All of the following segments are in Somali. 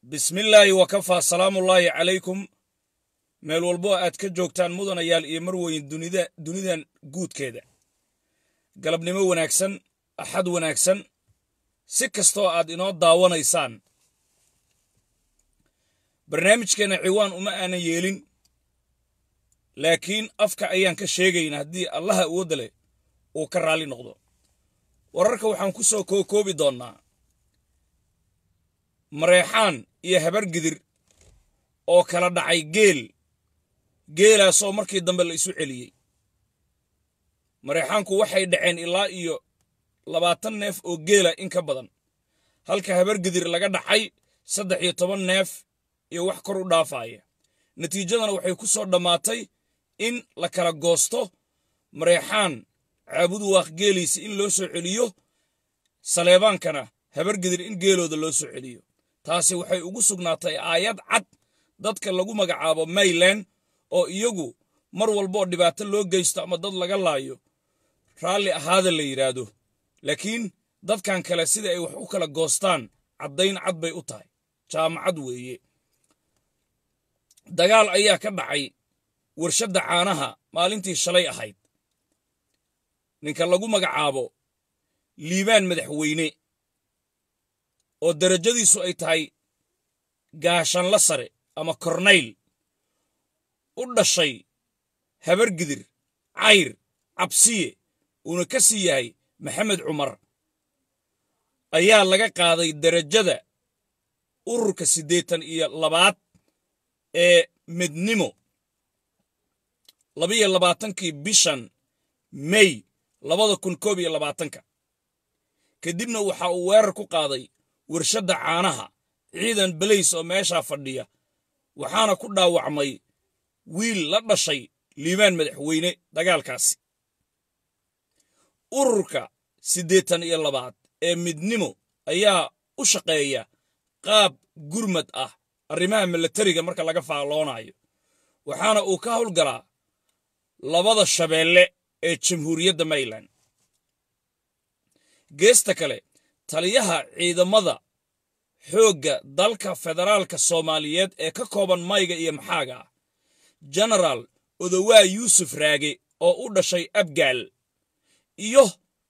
بسم الله وكفى سلام الله عليكم meel walbo aad ka joogtaan mudanayaal iyo marweyn dunidan guudkeeda galabnimo wanaagsan axad wanaagsan si kasto aad inoo daawanaysaan barnaamijkeena ciwaan uma aanan yeelin laakiin afka ayaan ka sheegaynaa haddii allaha uu dale uu ka raali noqdo wararka waxaan ku soo koobi doonaa mareexaan iyo habar gidir oo kala dhacay geelaasoo markii dambe la isu celiyey mareexaanku waxay dhaceen ilaa iyo 20 neef oo geela in ka badan halka habar gidir laga dhacay 13 neef iyo wax kor u dhaafaya natiijadana waxay ku soo dhamaatay in la kala goosto mareexaan caabudu waaq geeliisa in loo soo celiyo saleebaankana habar gidir in geelooda loo soo celiyo taasi waxay ugu sugnaatay aayad cad dadka lagu magacaabo Mayland oo iyagu mar walbo dhibaato loo geysto ama dad laga laayo raalli ahaada la yiraahdo laakiin dadkan kale sida ay wax u kala goostaan cadayn cad bay u tahay jaamacad weeye dagaal ayaa ka dhacay warshada caanaha maalintii shalay ahayd ninka lagu magacaabo liibaan madaxweyne oo darajadiisu ay tahay gaashan la sare ama korneyl u dhashay habar gidir cayr cabsiye una ka sii yahay maxamed cumar ayaa laga qaaday darajada ururka 82 ee midnimo 22kii bishan May 2021 kadibna waxa uu weerar ku qaaday warshada caanaha ciidan balays oo meesha fadhiya waxaana ku dhaawacmay wiil la dhashay liibaan madaxweyne dagaalkaasi ururka 82 ee midnimo ayaa u shaqeeya qaab gurmad ah arrimaha militariga marka laga faaloonayo waxaana uu ka howlgalaa labada shabeelle ee jamhuuriyadda Mayland geesta kale taliyaha ciidamada xoogga dalka federaalka Soomaaliyeed ee ka kooban mayga iyo maxaaga General Odowaa Yuusuf Raage oo u dhashay Abgaal iyo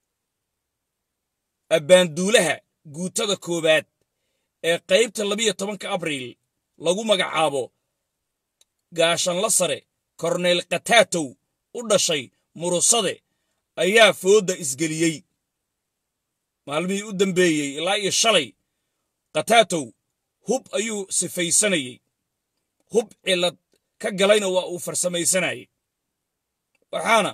abaanduulaha guutada koobaad ee qaybta 12 Abriil lagu magacaabo gaashan la sare Cornel Qataatow u dhashay Murusade ayaa fooda isgeliyay maalmihii u dambeeyay ilaa iyo shalay Qataatow hub ayuu sifaysanayay hub cilad ka galayna waa uu farsamaysanayay waxaana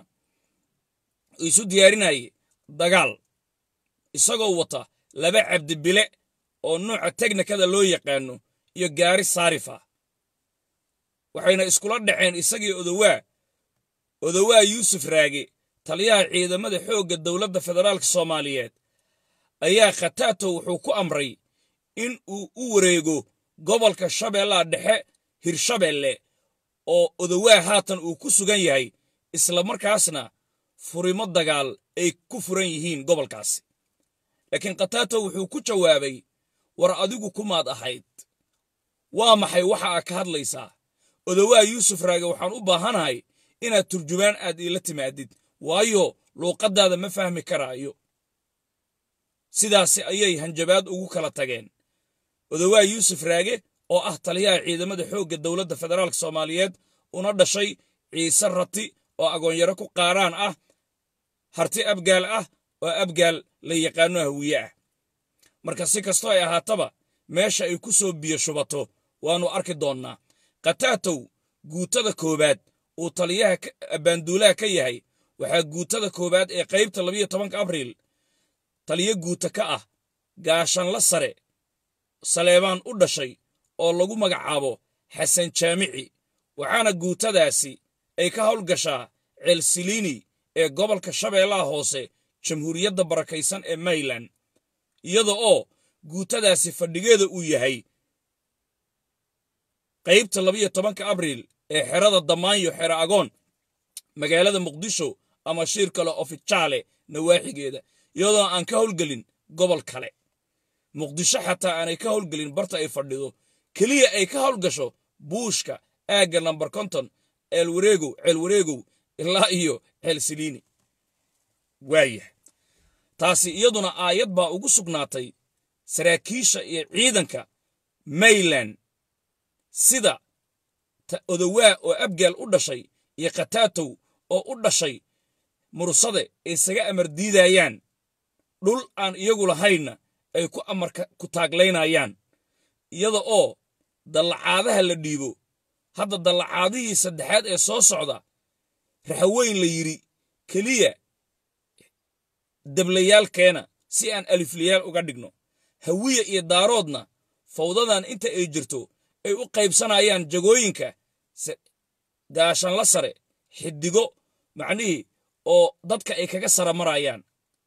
isu diyaarinayay dagaal isagoo wata laba cabdibile oo nooca teknikada loo yaqaano iyo gaari saarifa waxayna iskula dhaceen isagii Odowaa Yuusuf Raage taliyaha ciidamada xoogga dawladda federaalka Soomaaliyeed ayaa Qataatow wuxuu ku amray in uu u wareego gobolka Shabeellaha Dhexe Hirshabeelle oo Odowaa haatan uu ku sugan yahay isla markaasna furimo dagaal ay ku furan yihiin gobolkaasi laakiin Qataatow wuxuu ku jawaabay war adigu kumaad ahayd waa maxay waxa aad ka hadlaysaa Odowaa Yuusuf Raage waxaan u baahanahay inaad turjubaan aad ila timaadid waayo luuqadaada ma fahmi karaayo sidaasi ayay hanjabaad ugu kala tageen Odowaa Yuusuf Raage oo ah taliyaha ciidamada xoogga dawladda federaalka Soomaaliyeed una dhashay Ciise Rati oo agoonyaro ku qaaraan ah harti Abgaal ah oo Abgaal la yaqaano hawiye ah marka si kasto ay ahaataba meesha ay ku soo biyo shubato waanu arki doonaa Qataatow guutada koobaad oo taliyaha abaanduulaha ka yahay waxa guutada koobaad ee qaybta 12 Abriil taliye guuta ka ah gaashan la sare Saleebaan u dhashay oo lagu magacaabo Xasan Jaamici waxaana guutadaasi ay ka howlgashaa Ceelsiliini ee gobolka Shabeellaha Hoose jamhuuriyadda barakaysan ee Mayland iyadoo oo guutadaasi fadhigeeda uu yahay qaybta 12 Abriil ee xerada Damaanyo xero agoon magaalada Muqdisho ama shir kale oficaale nawaaxigeeda iyadoo aan ka howlgelin gobol kale muqdisho xataa aanay ka howlgelin barta ay fadhido keliya ay ka howlgasho buushka aagga nambar konton ceel wareegow ilaa iyo ceel siliini waayahay taasi iyaduna aayad baa ugu sugnaatay saraakiisha iyo ciidanka mayland sida odowaa oo abgaal u dhashay iyo khataatow oo u dhashay mursade ay isaga amar diidayaan dhul aan iyagu lahaynna ay ku amarka ku taaglaynayaan iyada oo dallacaadaha la dhiibo hadda dallacaadihii saddexaad ee soo socda raxaweyn la yidhi keliya dablayaalkeena si aan aliflayaal uga dhigno hawiya iyo daaroodna fawdadan inta ay jirto ay u qaybsanayaan jagooyinka gaashanla sare xidigo macnihii oo dadka ay kaga sara marayaan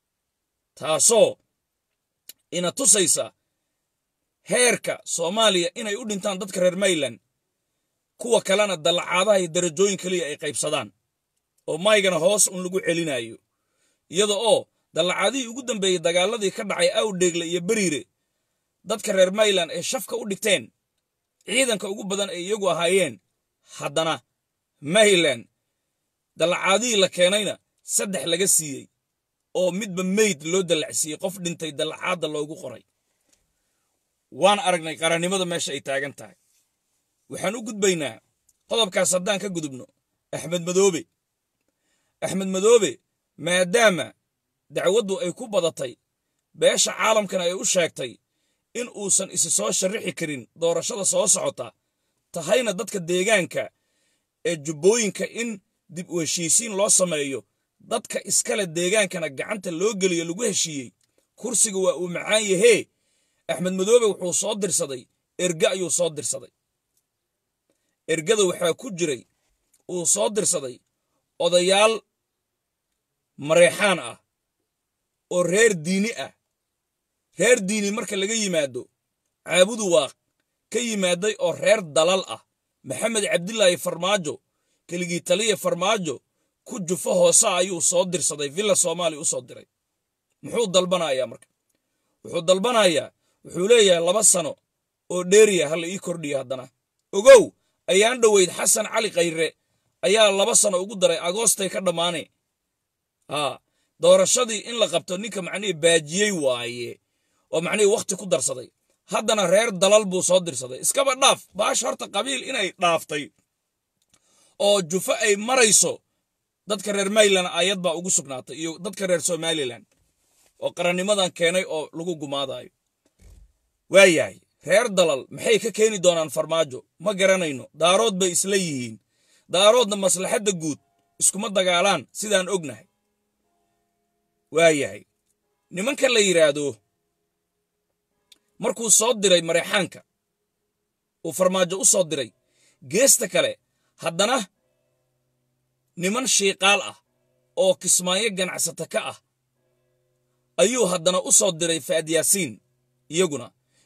taasoo ina tusaysa heerka Soomaaliya inay u dhintaan dadka reer Mayland kuwa kalena dallacaadaha iyo darajooyin kaliya ay qaybsadaan oo maygana hoos un lagu celinayo iyada oo dallacaadii ugu dambeeyay dagaaladii ka dhacay Awdheegle iyo Bariire dadka reer Mayland ay shafka u dhigteen ciidanka ugu badan ay iyagu ahaayeen haddana Mayland dallacaadii la keenayna 3 laga siiyey oo midba meyd loo dallacsiiyey qof dhintay dallacaada loogu qoray waan aragnay qarannimada meesha ay taagan tahay waxaan u gudbaynaa qodobkaas haddaan ka gudubno Axmed Madoobe maadaama dacwaddu ay ku badatay beesha caalamkana ay u sheegtay in uusan isi soo sharixi karin doorashada soo socota tahayna dadka deegaanka ee jubbooyinka in dib u heshiisiin loo sameeyo dadka iskale deegaankana gacanta loo geliyo lagu heshiiyey kursiga waa uu macaan yahay Axmed Madoobe wuxuu soo dirsaday erga ayuu soo dirsaday ergada waxaa ku jiray uu soo dirsaday odayaal mareexaan ah oo reer diini marka laga yimaado caabudu waaq ka yimaaday oo reer dalal ah maxamed cabdilaahi farmaajo keligii taliye farmaajo ku jufo hoose ayuu soo dirsaday villa Soomaaliya u soo diray muxuu dalbanayaa marka wuxuu leeyahay 2 sano oo dheeriya hal ii kordhiyo haddana ogow ayaan dhaweyd xasan cali khayre ayaa 2 sano ugu daray agoostay ka dhamaanay doorashadii in la qabto ninka macnii baajiyay waaye oo macnii waqti ku darsaday haddana reer dalal buu soo dirsaday iskaba dhaaf baash horta qabiil inay dhaaftay oo jufo ay marayso dadka reer Mayland ayad baa ugu sugnaatay iyo dadka reer Somaliland oo qarannimadan keenay oo lagu gumaadayo waayahay reer dalal maxay ka keeni doonaan farmaajo ma garanayno daarood bay isla yihiin daaroodna maslaxadda guud iskuma dagaalaan sidaan ognahay waayahay nimanka la yiraahdo markuu soo diray mareexaanka uu farmaajo u soo diray geesta kale haddana niman shiiqaal ah oo kismaayo ganacsata ka ah ayuu haddana u soo diray Faadyaasiin iyaguna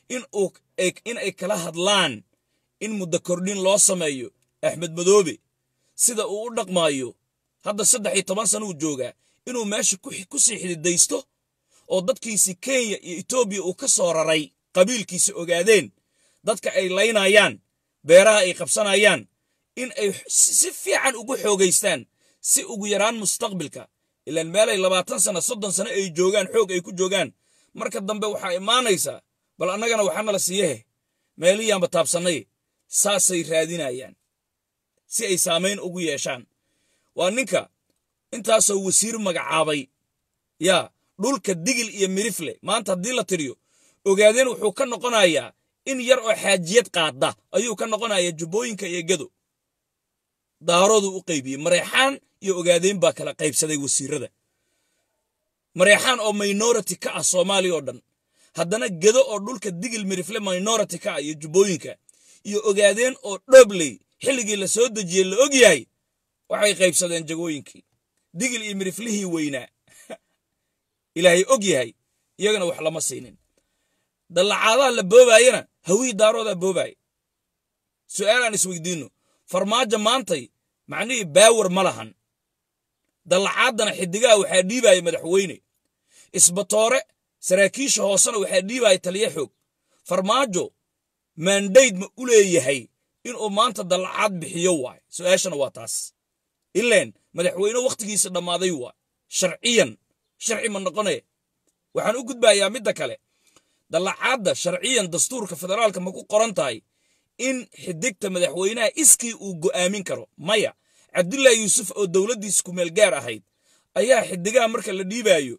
in ay kala hadlaan in muddo kordhin loo sameeyo Axmed Madoobe sida uu u dhaqmaayo hadda 13 sano uu joogaa inuu meesha ku sii xididaysto oo dadkiisi Kenya iyo Ethiopia uu ka soo raray qabiilkiisa ogaadeen dadka ay laynayaan beeraha ay qabsanayaan in ay si fiican ugu xoogaystaan si ugu yaraan mustaqbalka ilaan meelay 20 sano 30 sano ay joogaan xoog ay ku joogaan marka dambe waxa imaanaysa bal annagana waxaana la siiyay meeliyaanba taabsanay saasay raadinayaan si ay saameyn ugu yeeshaan waa ninka intaasoo wasiir magacaabay dhulka digil iyo mirifle maanta haddii la tiriyo ogaadeen wuxuu ka noqonayaa in yar oo xaajiyad qaada ayuu ka noqonayaa jubbooyinka iyo gado daaroodu u qaybiyey mareexaan iyo ogaadeen baa kala qaybsaday wasiirada mareexaan oo minority ka ah Soomaaliya oo dhan haddana gado oo dhulka digil mirifle minority ka ah iyo jubbooyinka iyo ogaadeen oo dhobley xilligii la soo dejiyay la og yahay waxay qaybsadeen jagooyinkii digil iyo miriflihii weynaa ilaahay og yahay iyagana wax lama siinin dallacaadaha la boobayana hawii daarooda boobay su'aalaan isweydiino farmaajo maantay macnii baawar ma lahan dallacaadana xidigaa waxaa dhiibaya madaxweyne isbatoore saraakiisha hoosana waxaa dhiibaya taliye xoog farmaajo mandate ma u leeyahay inuu maanta dallacad bixiyo waay su'aashana waa taas ileen madaxweyne waqtigiisa dhammaaday waay sharciyan sharci ma noqonee waxaan u gudbayaa midda kale dallacadda sharciyan dastuurka federaalka ma ku qoran tahay in xidigta madaxweynaha iskii uu go'aamin karo maya cabdullaahi yuusuf oo dowladdiisa ku meel gaar ahayd ayaa xidigaha marka la dhiibaayo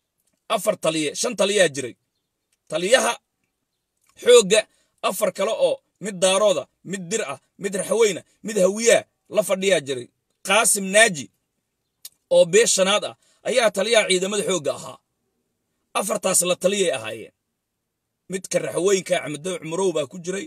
5 taliyaa jiray taliyaha xoogga 4 kale oo mid daarooda mid dir ah mid raxweyna mid hawiyaa la fadhiyaa jiray qaasim naaji oo beeshanaad ah ayaa taliyaha ciidamada xoogga ahaa 4taas la taliyay ahaayeen midka raxweynka Axmed Cumrow baa ku jiray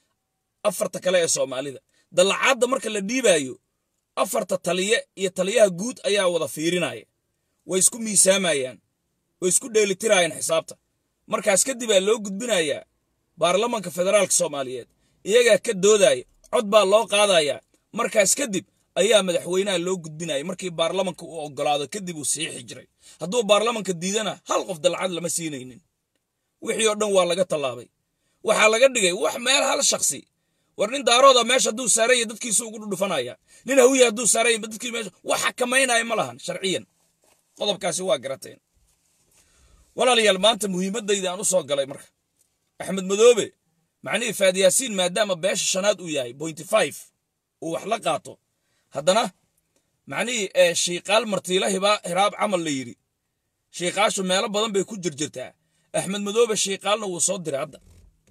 4 kale ee Soomaalida dallacadda marka la dhiibaayo 4 taliye iyo taliyaha guud ayaa wada fiirinaya way isku miisaamayaan way isku dheelitirayaan xisaabta markaas kadib loo gudbinayaa baarlamaanka federaalka Soomaaliyeed iyaga ka doodaya cod baa loo qaadaya markaas kadib ayaa madaxweynaha loo gudbinaya markii baarlamaanka uu ogolaado kadib uu saxiix jiray hadduu baarlamaanka diidana hal qof dallacad lama siinaynin wixii oo dhan waa laga talaabay waxa laga dhigay wax meel hal shakhsi war nin daarooda meesha haduu saaray dadkiisu ugu dhufanaya nin hawiya haduu saaray dadkii meesha waxa kamaynay ma lahan sharciyan qodobkaasi waa garateen walaalayaal maanta muhiimadayda aan u soo galay marka Axmed Madoobe macnii Faad Yaasiin maadaama beesha shanaad uu yahay 0.5 uu wax la qaato haddana macnii shiiqaal martiila hiraab camal la yiri shiiqaashu meelo badan bay ku jirjirtaa Axmed Madoobe shiiqaalna wuu soo diray hadda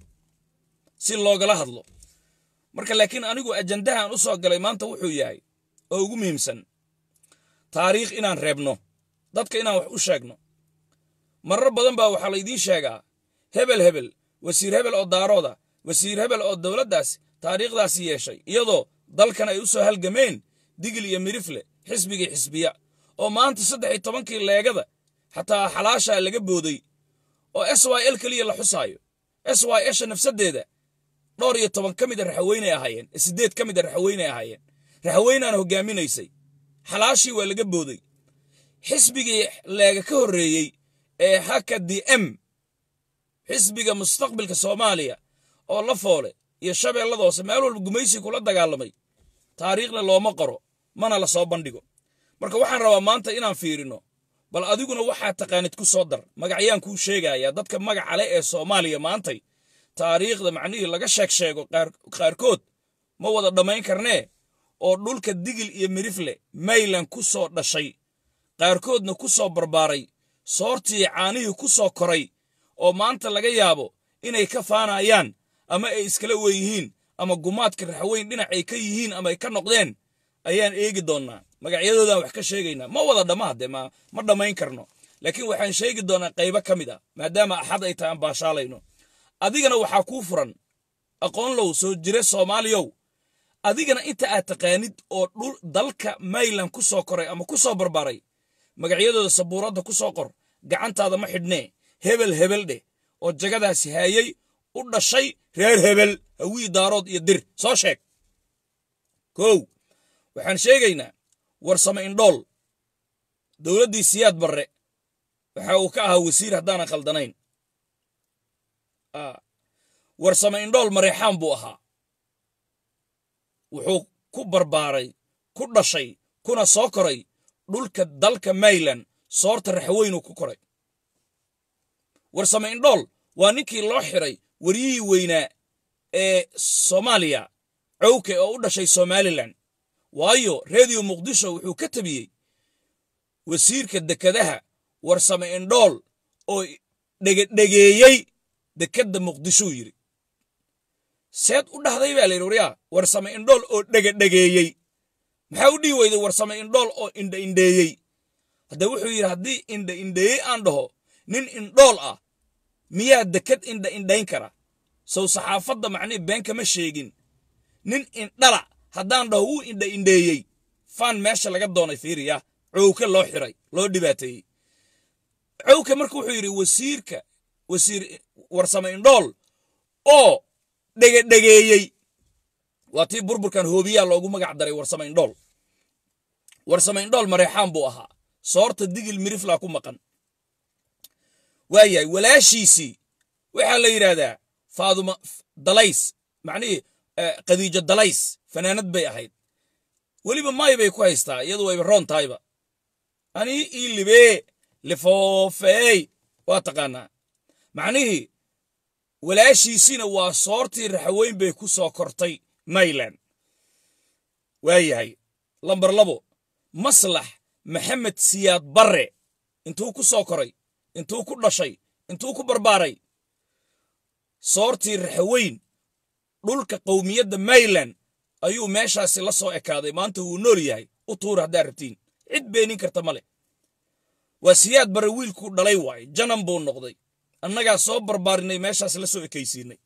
si loogala hadlo marka laakiin anigu ajandahan u soo galay maanta wuxuu yahay oo ugu muhiimsan taariikh inaan reebno dadka inaan wax u sheegno marar badan baa waxa la idin sheegaa hebel wasiir hebel oo daarooda wasiir hebel oo dawladdaas taariikhdaas yeeshay iyadoo dalkan ay u soo halgameen digil iyo mirifle xisbiga xisbiya oo maanta 13 leegada xataa xalaasha laga booday oo SYL kaliya la xusaayo SYL nafsadeeda dhowr iyo 10 kamid raxweynay ahaayeen 8 kamid raxweynay ahaayeen raxweynana hogaaminaysay xalaashii waa laga booday xisbigii leega ka horeeyay ee haka DM xisbiga mustaqbalka Soomaaliya oo la foole iyo shabeellada hoose meel walba gumaysi kula dagaalamay taariikhna looma qoro mana la soo bandhigo marka waxaan rabaa maanta inaan fiirino bal adiguna waxa taqaanid ku soo dar magacyaan ku sheegaya dadka magac leh ee Soomaaliya maantay taariikhda macnihii laga sheego qaarkood ma wada dhamayn karnee oo dhulka digil iyo mirifle maylan ku soo dhashay qaarkoodna ku soo barbaaray soortii caanihii ku soo koray oo maanta laga yaabo inay ka faanayaan ama ay iskala weeyihiin ama gumaadka raxweyn dhinac ay ka yihiin ama ay ka noqdeen ayaan eegi doonaa magacyadooda wax ka sheegaynaa ma wada dhamaade ma dhamayn karno laakiin waxaan sheegi doonaa qaybo kamid ah maadaama axad ay tahay baashaalayno adigana waxa ku furan aqoon low soo jire Soomaaliyow adigana inta aad taqaanid oo dhul dalka maylan ku soo koray ama ku soo barbaaray magacyadooda sabuurada ku soo qor gacantaada ma xidhnee hebel dhe oo jagadaasi hayay u dhashay reer hebel hawii daarood iyo dir soo sheeg waxaan sheegaynaa warsame indhool dawladdii Siyaad Barre waxa uu ka ahaa wasiir haddaan khaldanayn warsame indhool mareexaan buu ahaa wuxuu ku barbaaray ku dhashay kuna soo koray dhulka dalka Mayland soorta raxweynu ku koray warsame indhool waa ninkii loo xiray wariyii weynaa ee Soomaaliya cawke oo u dhashay Somaliland waayo radio Muqdisho wuxuu ka tabiyay wasiirka dekadaha warsame indhool oo dhageeyay dekada Muqdisho yiri seed u dhahday baa leeyahay warsame indhool oo dhageeyay maxaa u dhiiwayday warsame indhool oo indheeyay hada wuxuu yiri hadii indheeyay aan dhaho nin indhool ah miyaa dekad indhayn kara soo saxaafadda macnii been kama sheegin nin indhala haddaan dhaho uu indheeyay fan meesha laga doonay fiiriya cawka loo xiray loo dhibaateeyay cawka markuu wuxuu yiri wasiir warsame indhool oo dhageeyay waatii burburkan hoobiya loogu magac daray warsame indhool mareexaan buu ahaa soorta digil mirifla ku maqan waayay walaashiisi waxa la yiraahdaa faaduma dalays macnihii qadiijo dalays fanaanad bay ahayd weliba may bay ku haystaa iyadu wayba roon tahayba ani ii libee lifoofeey waa taqaanaa macnihii walaashiisina waa soortii raxaweyn bay ku soo kortay mayland waayahay lambar 2 maslax maxamed siyaad barre intuu ku soo koray intuu ku dhashay intuu ku barbaaray soortii raxaweyn dhulka qowmiyadda mayland ayuu meeshaasi la soo ekaaday maanta wuu nool yahay u tuur haddaa rabtiin cid beenin karta male waa siyaad barre wiilku dhalay waay janan buu noqday annagaa soo barbaarinay meeshaas la soo ekaysiinay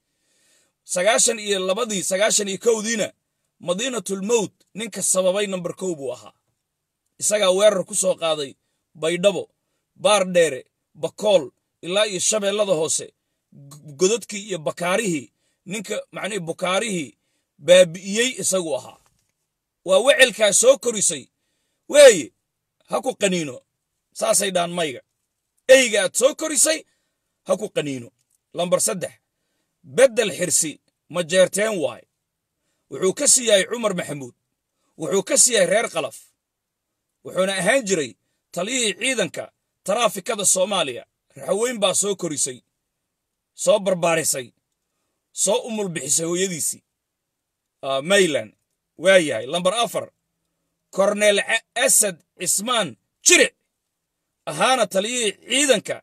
91diina madiinatul mawt ninka sababay number 1 buu ahaa isagaa weerar ku soo qaaday baydhabo baar dheere bakool ilaa iyo shabeellada hoose godadkii iyo bakaarihii ninka macnii bukaarihii baabi'iyey isagu ahaa waa wecelkaa soo korisay weeye ha ku qaniino saasay dhaan mayga eyga aad soo korisay ha ku qaniino lambar 3 bedel xirsi ma jeerteen waay wuxuu ka siiyay Umar Maxamuud wuxuu ka siiyay reer qalaf wuxuuna ahaan jiray taliyihii ciidanka taraafikada Soomaaliya raxaweyn baa soo korisay soo barbaarisay soo umul bixisay hooyadiisii mayland waayahay lambar 4 korneel asad cismaan jire ahaana taliyihii ciidanka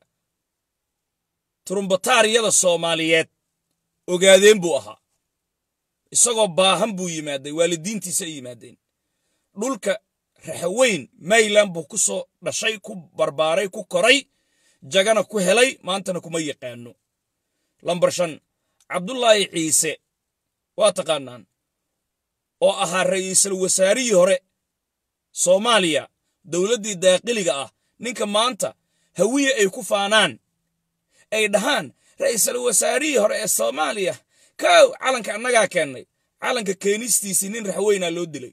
turumbatariyada Soomaaliyeed ogaadeen buu ahaa isagoo baahan buu yimaaday waalidiintiisa ay yimaadeen dhulka raxaweyn mayland buu ku soo dhashay ku barbaaray ku koray jagana ku helay maantana kuma yaqaano lambar 5 cabdullaahi ciise waa taqaanaan oo ahaa ra'iisul wasaarihii hore Soomaaliya dawladdii daaqiliga ah ninka maanta hawiye ay ku faanaan ay dhahaan ra'iisul wasaarihii hore ee Soomaaliya kaaw calanka annagaa keennay calanka keenistiisii nin raxaweynaa loo dilay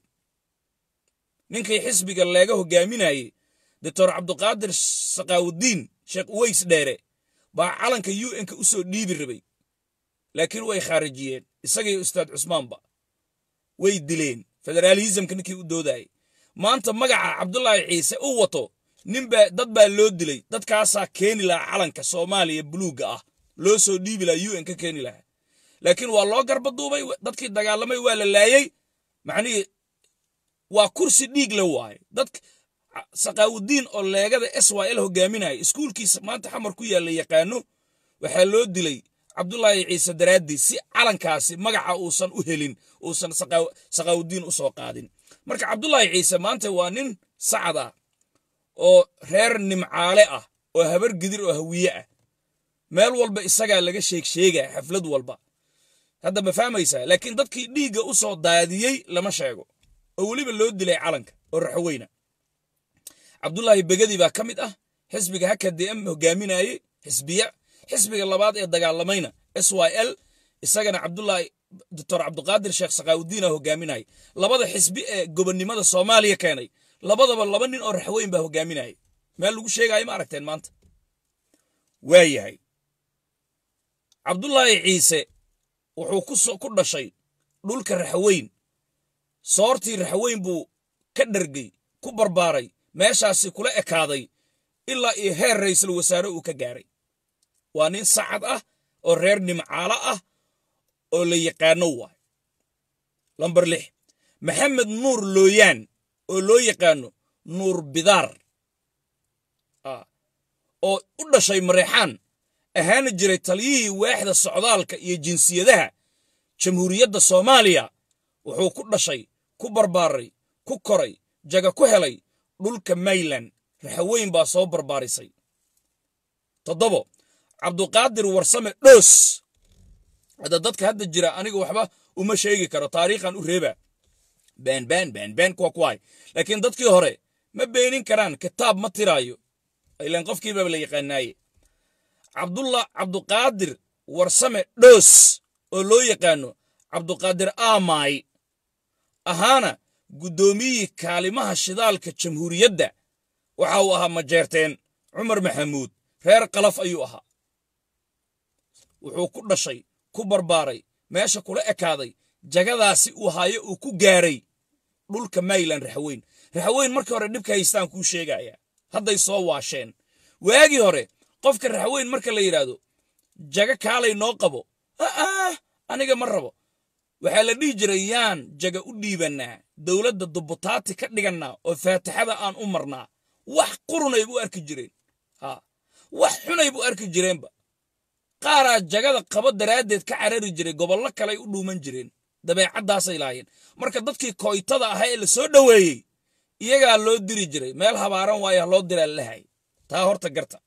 ninkii xisbiga leega hogaaminayay Dr. Cabduqaadir Saqaawudiin Sheekh Uways Dheere baa calanka UN ka u soo dhiibi rabay laakiin way khaarijiyeen isagii ustaad Cusmaanba way dileen federalismka ninkii u dooday maanta magaca Cabdullaahi Ciise uu wato dad baa loo dilay dadkaasaa keeni lahaa calanka Soomaaliya buluuga ah loo soo dhiibi lahaa UN ka keeni lahaa laakiin waa loo garbaduubay dadkii dagaalamay waa la laayay macnii waa kursi dhiig la waay dadka Saqaawudiin oo leegada SYL hogaaminay iskuulkiisa maanta xamar ku yaala yaqaano waxa loo dilay Cabdullaahi Ciise daraadii si calankaasi magaca uusan u helin uusan Saqaawudiin u soo qaadin marka Cabdullaahi Ciise maanta waa nin sacad ah oo reer nimcaale ah oo habar gidir oo hawiye ah meel walba isaga laga sheegay xaflad walba hadda ma fahmaysaa laakiin dadkii dhiiga u soo daadiyay lama sheego oo waliba loo dilay calanka oo raxaweyna Cabdullaahi Begadi baa kamid ah xisbiga HKDM hogaaminayay xisbiga labaad ee dagaalamayna SYL isagana Cabdullaahi Dr. Cabduqaadir Sheekh Saqaawudiin hogaaminayay labada xisbi ee gobonnimada Soomaaliya keenay labadaba laba nin oo raxaweyn baa hogaaminayay meel lagu sheegay ma aragteen maanta waayahay Cabdullaahi Ciise wuxuu ku dhashay dhulka raxaweyn soortii raxaweyn buu ka dhargay ku barbaaray meeshaasi kula ekaaday ilaa iyo heer ra'iisul wasaare uu ka gaaray waa nin sacad ah oo reer nimcaala ah oo la yaqaano waay lambar 6 maxamed nuur looyaan oo loo yaqaano nuur bidaar oo u dhashay Mareexaan ahaana jiray taliyihii waaxda socdaalka iyo jinsiyadaha jamhuuriyadda Soomaaliya wuxuu ku dhashay ku barbaaray ku koray jaga ku helay dhulka mayland raxaweyn baa soo barbaarisay 7 Cabduqaadir Warsame Dhoos hada dadka hadda jira aniga waxba uma sheegi karo taariikhan u reeba been kuwaay laakiin dadkii hore ma beenin karaan kitaab ma tiraayo ilaan qofkiiba la yaqaanay Cabduqaadir Warsame Dhoos oo loo yaqaano Cabduqaadir Aamay ahaana gudoomiyii kaalimaha shidaalka jamhuuriyadda waxa uu ahaa majeerteen Umar Maxamuud reer qalaf ayuu ahaa wuxuu ku dhashay ku barbaaray meesha kula ekaaday jagadaasi uu haayo uu ku gaaray dhulka Mayland raxweyn markii hore dhibka haystaan kuu sheegaya hadday soo waasheen waagii hore qofka raxweyn marka la yiraahdo jaga kaalay noo qabo aniga ma rabo waxaa la dhihi jiray yaan jaga u dhiibanaa dowladda dubutaati ka dhiganaa oo faatixada aan u marnaa wax qurunay buu arki jireen wax xunay buu arki jireenba qaaraa jagada qabo daraaddeed ka carari jiray gobollo kale u dhuuman jireen dabeecaddaasay laayeen marka dadkii kooytada ahaa ee la soo dhoweeyey iyagaa loo diri jiray meel habaaran waaya loo diraa lahay taa horta garta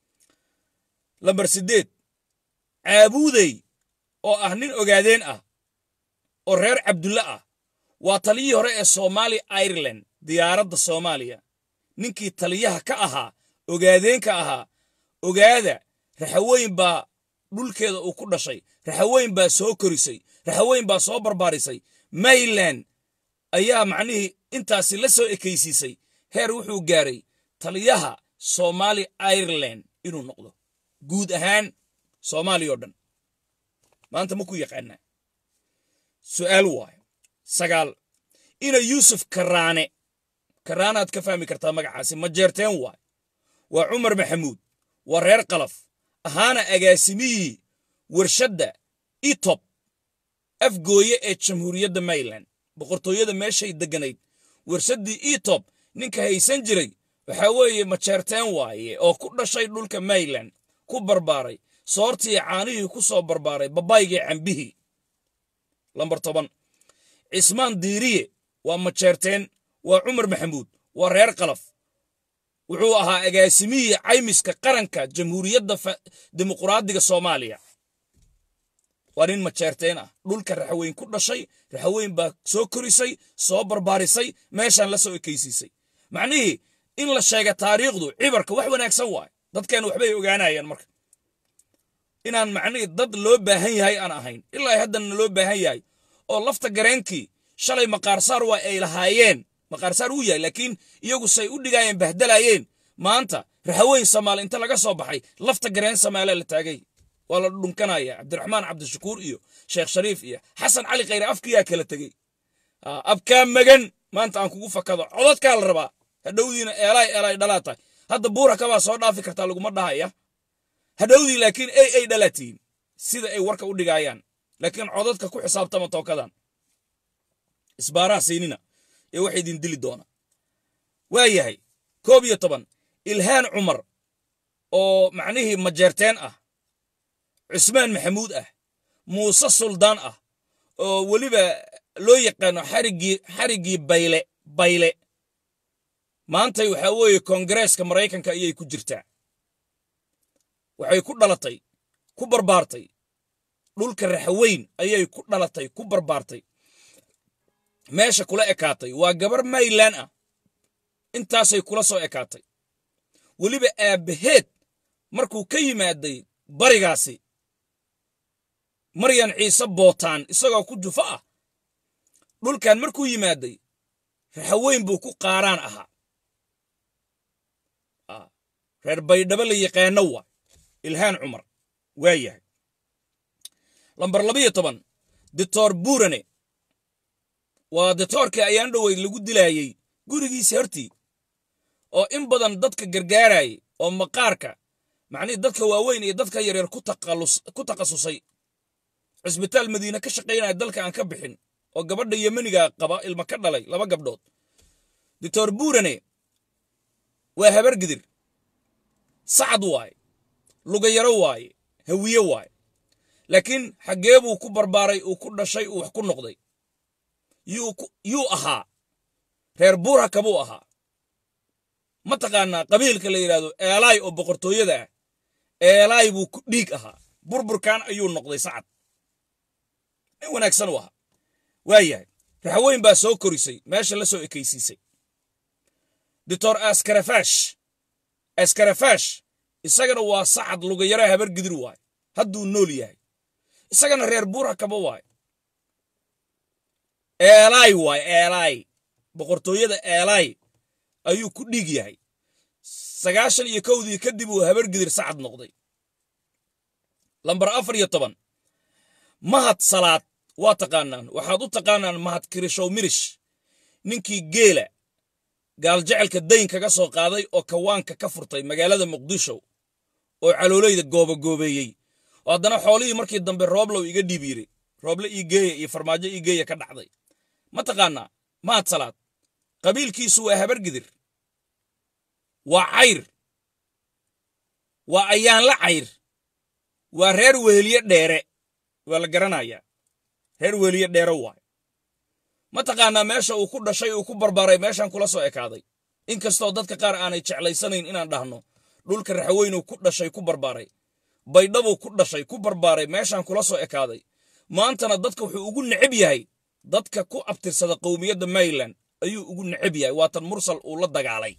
lambar 8 caabuudey oo ah nin ogaadeen ah oo reer Cabdulla ah waa taliyii hore ee Soomaali Ireland diyaaradda Soomaaliya ninkii taliyaha ka ahaa ogaadeenka ahaa ogaada raxweyn baa dhulkeeda uu ku dhashay raxweyn baa soo korisay raxweyn baa soo barbaarisay Mayland ayaa macnihii intaasi la soo ekaysiisay heer wuxuu gaaray taliyaha Soomaali Ireland inuu noqdo guud ahaan Soomaaliya oo dhan maanta ma ku yaqaanaa su'aal waayo 9 ina Yuusuf Karaanaad ka fahmi kartaa magacaasi ma jeerteen waayo waa Cumar Maxamuud waa reer qalaf ahaana agaasimihii warshadda Etop afgooye ee jamhuuriyadda Mayland boqortooyada meeshay deganayd warshaddii Etop ninka haysan jiray waxa weeye ma jeerteen waaye oo ku dhashay dhulka Mayland ku barbaaray soortii caanihii ku soo barbaaray babaygii cambihii lambar 10 Cismaan Diiriye waa ma jeerteen waa Cumar Maxamuud waa reer qalaf wuxuu ahaa agaasimihii caymiska qaranka jamhuuriyadda dimuqraadiga Soomaaliya waa nin ma jeerteen ah dhulka raxweyn ku dhashay raxweyn baa soo korisay soo barbaarisay meeshan la soo ekaysiisay macnihii in la sheega taariikhdu cibarka wax wanaagsan waay dadkeen waxbay ogaanayaan marka inaan macnihii dad loo baahan yahay aan ahayn ilaa haddana loo baahan yahay oo lafta gareenkii shalay maqaarsaar waa ay lahaayeen maqaarsaar uu yahay laakiin iyagu say u dhigayeen bahdalayeen maanta raxweyn Soomaali inta laga soo baxay lafta gareen Soomaali la taagay wala dhunkanaya Cabdiraxmaan Cabdishakuur iyo Sheekh Shariif iyo Xasan Cali Khayr afkiya kala tagay abka magan maanta aan kugu fakado codadka la rabaa hadhowdiina eelay dhalaatay hadda buura ka waa soo dhaafi kartaa lagu ma dhahaya hadhowdii laakiin ay dhalatiin sida ay warka u dhigayaan laakiin codadka ku xisaabtama tookadan isbaaraha siinina ee wax idin dili doona waayahay 11 Ilhaan Cumar oo macnihii ma jeerteen ah Cismaan Maxamuud ah Muuse Suldaan ah oo waliba loo yaqaan xarigii bayle maanta waxa weeye Koongareeska Mareykanka ayay ku jirtaa waxay ku dhalatay ku barbaartay dhulka raxweyn ayay ku dhalatay ku barbaartay meesha kula ekaatay waa gabar Mayland ah intaasay kula soo ekaatay waliba aabaheed markuu ka yimaaday barigaasi Maryan Ciise Bootaan isagoo ku jufa ah dhulkan markuu yimaaday raxweyn buu ku qaaraan ahaa reer Baydhabo la yaqaano waa Ilhaan Cumar waayahay lambar 12 Dr. Burane waa doctorka ayaan dhaweyd lagu dilaayay gurigiisa hortii oo in badan dadka gargaaray oo maqaarka macni dadka waaweyn iyo dadka yaryar ku taqasusay cisbitaal Madiina ka shaqeynay dalka aan ka bixin oo gabadha Yemeniga qaba ilma ka dhalay 2 gabdhood Dr. Burane waa habar gidir sacad waay lugayaro waay hawiye waay laakiin xageebuu ku barbaaray uu ku dhashay uu wax ku noqday yuu ahaa reer Buraka buu ahaa ma taqaanaa qabiilka la yiraahdo eelay oo boqortooyada ah eelay buu ku dhiig ahaa burburkan ayuu noqday sacad in wanaagsan waa waayahay raxweyn baa soo korisay meesha la soo ekaysiisay Dr. Askarafash isagana waa sacad lugayara habar gidir waay hadduu nool yahay isagana reer Buraka ba waay eelay boqortooyada eelay ayuu ku dhiig yahay 91 kadib uu habar gidir sacad noqday lambar 14 mahad salaad waa taqaanaan waxaad u taqaanaan mahad kirishow mirish ninkii geela gaal jecelka dayn kaga soo qaaday oo kawaanka ka furtay magaalada muqdisho oo caloolayda goobeeyey oo haddana xoolihii markii dambe rooblow iga dhiib yiri rooble ii geeya iyo farmaajo ii geeya ka dhacday ma taqaanaa mahad salaad qabiilkiisu waa habargidir waa cayr waa ayaanla cayr waa reer weheliye dheere waa la garanayaa reer weheliye dheere waay ma taqaanaa meesha uu ku dhashay uu ku barbaaray meeshaan kula soo ekaaday inkastoo dadka qaar aanay jeclaysanayn inaan dhahno dhulka raxweynuu ku dhashay ku barbaaray baydhabuu ku dhashay ku barbaaray meeshaan kula soo ekaaday maantana dadka wuxuu ugu neceb yahay dadka ku abtirsada qowmiyadda Maryland ayuu ugu neceb yahay waatan mursal uu la dagaalay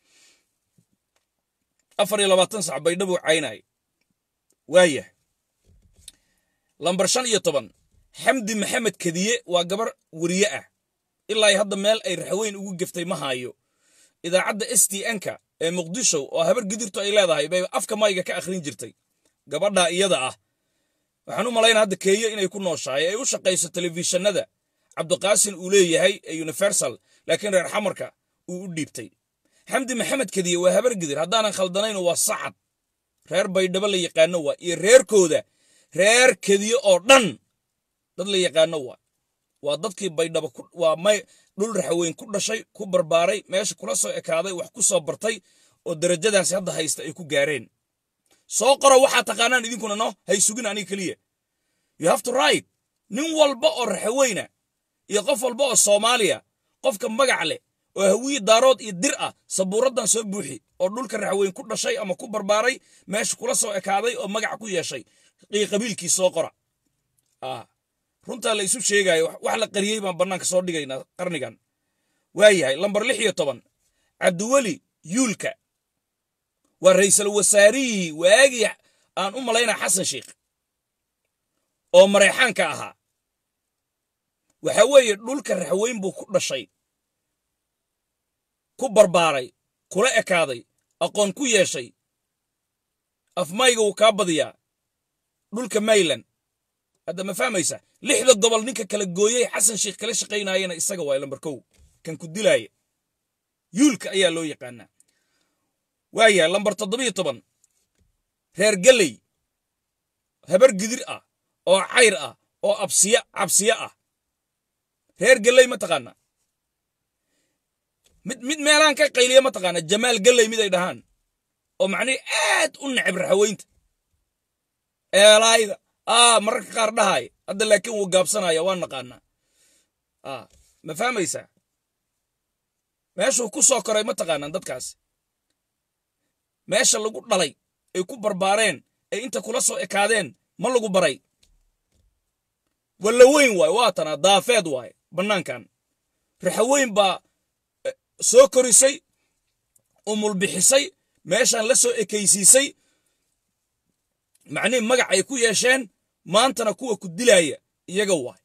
24 sac baydhabuu caynay waaya lambar 15 xamdi maxamed kadiye waa gabar wariye ah ilaa hadda meel ay raxweyn ugu gaftay ma haayo idaacadda STN-ka ee muqdisho oo habar gidirtu ay leedahay bay afka mayga ka akhrin jirtay gabadha iyada ah waxaan u malaynaa hadda Kenya inay ku nooshahay ay u shaqeyso telefishinada Cabdiqaasin uu leeyahay ee Universal laakiin reer xamarka uu u dhiibtay xamdi maxamed kadiye waa habar gidir haddaanan khaldanayn waa sacad reer baydhabo la yaqaano waa iyo reerkooda reer kadiye oo dhan dad la yaqaano waa dadkii baydhabo waa may dhul raxweyn ku dhashay ku barbaaray meesha kula soo ekaaday wax ku soo bartay oo darajadaas hadda haysta ay ku gaareen soo qoro waxa taqaanaan idinkuna no hay sugin aniga kaliya you have to write nin walba oo raxweyna iyo qof walba oo Soomaaliya qofka magac leh oo hawiye daarood iyo dir ah sabuuradan soo buuxi oo dhulka raxweyn ku dhashay ama ku barbaaray meesha kula soo ekaaday oo magac ku yeeshay qabiilkii soo qora runta la isu sheegayo wax la qariyay baan banaanka soo dhigaynaa qarnigan waayahay lambar 16 Cabdiwali Yuulka waa ra'iisul wasaarihi waagi aan u malaynaa Xasan Sheikh oo Mareyxaanka ahaa waxa weeye dhulka raxweyn buu ku dhashay ku barbaaray kula ekaaday aqoon ku yeeshay afmayga uu ka badiyaa dhulka Maryland hadda ma fahmaysa lixda gobol ninka kala gooyay Xasan Sheikh kala shaqeynayna isaga waa lambar 1 kan ku dilay Yuulka ayaa loo yaqaanaa waaya lambar 17 reer galay habar gidir ah oo cayr ah oo absiya ah reer galay ma taqaana mid meelaan ka qayliya ma taqaana Jamaal galay mid ay dhahaan oo macnii aad u neceb raxweynta eelayda mararka qaar dhahay hadda laakiin uu gaabsanaya waan naqaana ma fahmaysa meeshuu ku soo koray ma taqaanaan dadkaas meesha lagu dhalay ay ku barbaareen ay inta kula soo ekaadeen ma lagu baray wala weyn waay waatana daafeed waay banaankan raxweyn baa soo korisay umul bixisay meeshan la soo ekaysiisay macnii magac ay ku yeesheen maantana kuwa ku dilaya iyaga waay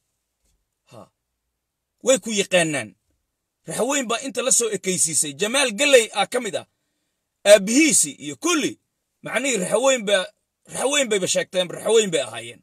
way ku yaqaanaan raxweyn baa inta la soo ekaysiisay Jamaal galay kamid ah aabihiisi iyo kulli macnii raxweyn bay sheegteen raxweyn bay ahaayeen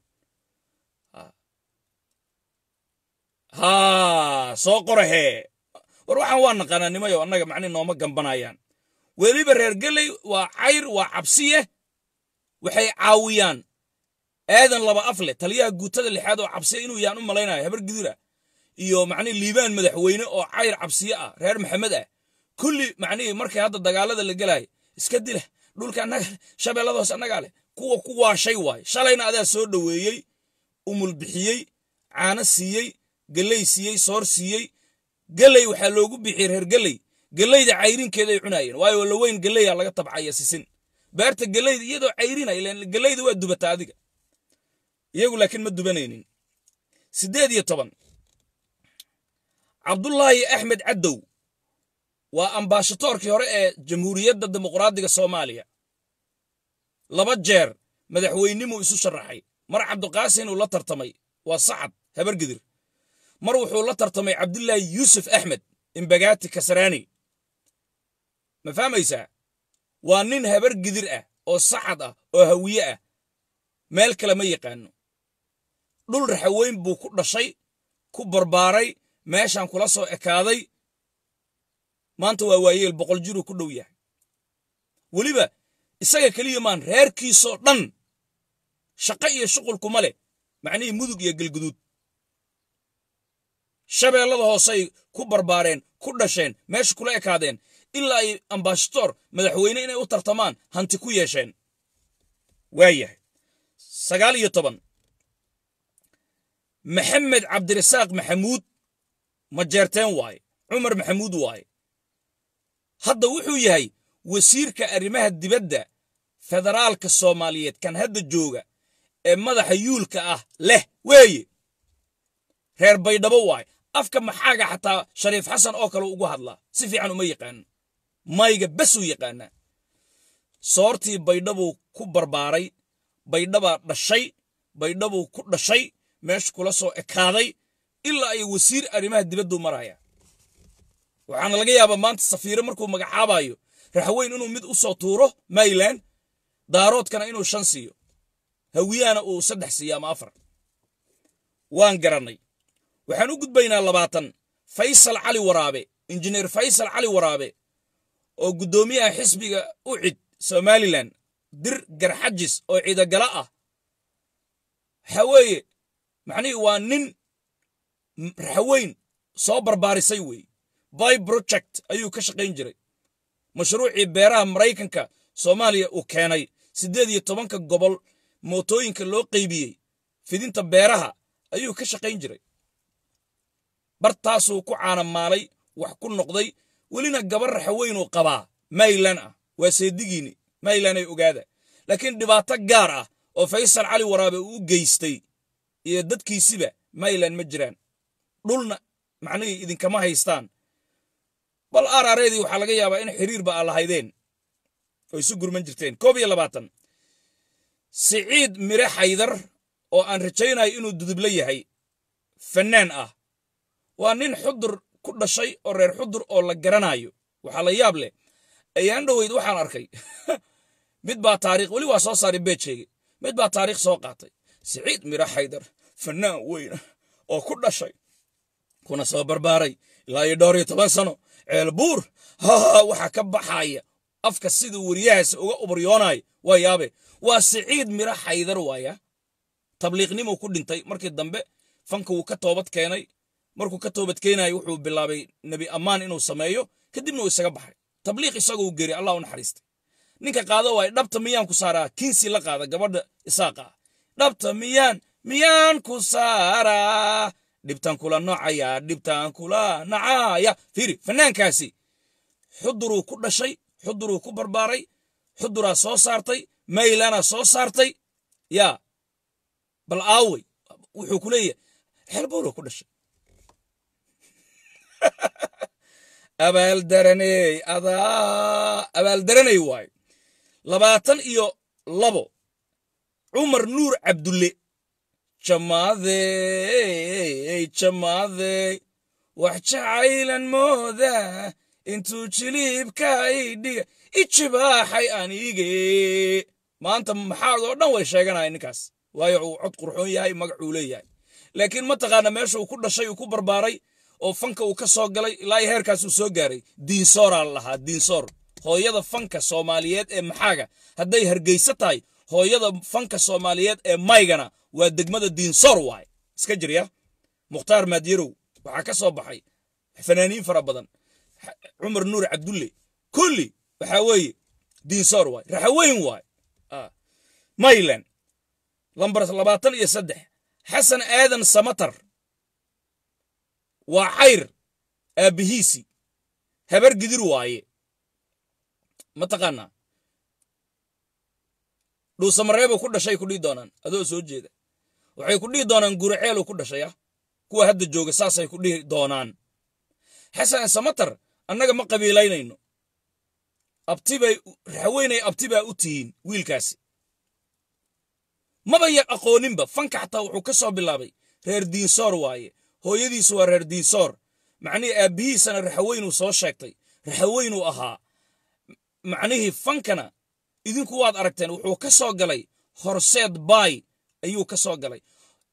soo qorahe war waxaan waa naqaananimayo annaga macnii nooma gambanayaan weliba reer galay waa cayr waa cabsiye waxay caawiyaan aadan laba afle taliyaha guutada lixaad oo cabsiye inuu yaan u malaynayo habar gidira iyo macnii liibaan madaxweyne oo cayr cabsiye ah reer maxamed ah kulli macnii markay hadda dagaalada la galay iska dila dhulka annaga shabeelladoos annaga leh kuwa ku waashay waay shalayna adaa soo dhaweeyay umul bixiyay caana siiyey galay siiyey soor siiyey galay waxaa loogu bixiyay reer galay galayda cayrinkeeda ay cunayeen waayo la weyn galay laga tabcaya sisin beerta galayda iyadoo cayrina ileen galayda waa dubata adiga iyagu laakiin ma dubanaynin 18 Cabdullaahi Axmed Cadow waa ambassadorkii hore ee Jamhuuriyadda Dimuqraadiga Soomaaliya 2 jeer madaxweynimu isu sharaxay mar Cabdiqaasin uu la tartamay waa sacad habar gidir mar wuxuu la tartamay Cabdullaahi Yuusuf Axmed Imbagaati Kasraani ma fahmaysaa waa nin habar gidir ah oo sacad ah oo hawiye ah meel kale ma yaqaano dhul raxaweyn buu ku dhashay ku barbaaray meeshaan kula soo ekaaday maanta waa waayeel 100 jir ku dhow yahay weliba isaga kaliya maan reerkiisoo dhan shaqo iyo shuqul kuma leh macnihii mudug iyo galguduud shabeellada hoosay ku barbaareen ku dhasheen meesha kula ekaadeen ilaa ay ambassador madaxweyne inay u tartamaan hanti ku yeesheen waayahay 19 maxamed cabdirasaaq maxamuud ma jeerteen waaye cumar maxamuud waaye hadda wuxuu yahay wasiirka arrimaha dibadda federaalka Soomaaliyeed kan hadda jooga ee madaxa yuulka ah leh weeye reer baydhabo waaye afka maxaaga xataa shariif xasan oo kale ugu hadlaa si fiican uma yaqaan mayga bas u yaqaana soortii baydhabo ku barbaaray baydhaba dhashay baydhabo ku dhashay meesha kula soo ekaaday ilaa ay wasiir arrimaha dibadda maraya waxaana laga yaabaa maanta safiiro markuu magacaabayo raxweyn inuu mid u soo tuuro Maryland daaroodkana inuu 5 siiyo hawiyana uu 3 siiyo ama 4 waan garanay waxaan u gudbaynaa 20 Faysal Cali Waraabe injineer Faysal Cali Waraabe oo gudoomiyaha xisbiga u cid Somaliland dir garxajis oo ciidagala ah haweeye macni waa nin raxweyn soo barbaarisay way by project ayuu ka shaqayn jiray mashruucii beeraha Mareykanka Soomaaliya uu keenay 18 gobol mootooyinka loo qaybiyay fidinta beeraha ayuu ka shaqayn jiray bartaasuu ku caanamaalay wax ku noqday welina gabar raxweyn oo qabaa Maryland ah waa seedigiini Maryland ay ogaada laakiin dhibaato gaar ah oo Faysal Cali Waraabe uu geystay iyo dadkiisiba Maryland ma jiraan dhulna macnihii idinkama haystaan bal arareedii waxa laga yaabaa in xiriirba aan lahaydeen oo isu gurman jirteen 22 Saciid Mire Haydar oo aan rajaynayo inuu dudub la yahay fanaan ah waa nin xudur ku dhashay oo reer xudur oo la garanayo waxa la yaab leh ayaan dhaweyd waxaan arkay mid baa taariikh wali waa soo saaray beejeyga mid baa taariikh soo qaatay Saciid Mire Haydar fanaan weyn oo ku dhashay kuna soo barbaaray ilaa 12 sano ceelbuur waxa ka baxaya afka sida wariyahaas uga ubryoonay waa yaabe waa Saciid Mire Haydar waaya tabliiqnimo ku dhintay markii dambe fanka uu ka toobad keenay markuu ka toobad keenay wuxuu bilaabay nabi amaan inuu sameeyo kadibna uu isaga baxay tabliiq isagoo geeri Allah u naxariistay ninka qaado way dhabta miyaan ku saaraa kinsi la qaada gabadha isaaqa dhabta miyaan ku saaraa dhibtan kula noocaya dhibtan kula nacaya fiiri fanaankaasi xuduru ku dhashay xuduru ku barbaaray xudura soo saartay Maylana soo saartay ya bal aaway wuxuu ku leeyahay xelbuuro ku dhashay abaal daranay waay 22 Umar Nuur Abdulle jamaade wax jacaylan mooda intuu jilibka idhiga ijibaaxay anige maanta maxaad oo dhan way sheeganayaan ninkaas waayo uu cod qurxoon yahay magacuu leeyahay laakiin ma taqaana meesha uu ku dhashay uu ku barbaaray oo fanka uu ka soo galay ilaa heerkaas uu soo gaaray diinsoor aan lahaa diinsoor hooyada fanka Soomaaliyeed ee maxaaga hadday hargeysa tahay hooyada fanka Soomaaliyeed ee maygana waa degmada diinsoor waay iska jiriya Mukhtaar Maadirow waxa ka soo baxay fanaaniin fara badan Umar Nuur Abdulle kulli waxa weeye diinsoor waay raxweyn waay Maryland lambar 23 Xasan Aadan Samatar waa xayr aabihiisi habar gidir waaye ma taqaana dhuusamareebo ku dhashay ku dhii doonaan adoo soo jeeda waxay ku dhii doonaan guraceel ku dhashay kuwa hadda jooga saasay ku dhii doonaan Xasan Samatar annaga ma qabiilaynayno abtibay raxweynay abtibaa u tihiin wiilkaasi maba yar aqooninba fanka xataa wuxuu ka soo bilaabay reer diinsoor waaye hooyadiisu waa reer diinsoor macnihii aabihiisana raxweynuu soo sheegtay raxweynuu ahaa macnihii fankana idinku waad aragteen wuxuu ka soo galay horseed baay ayuu ka soo galay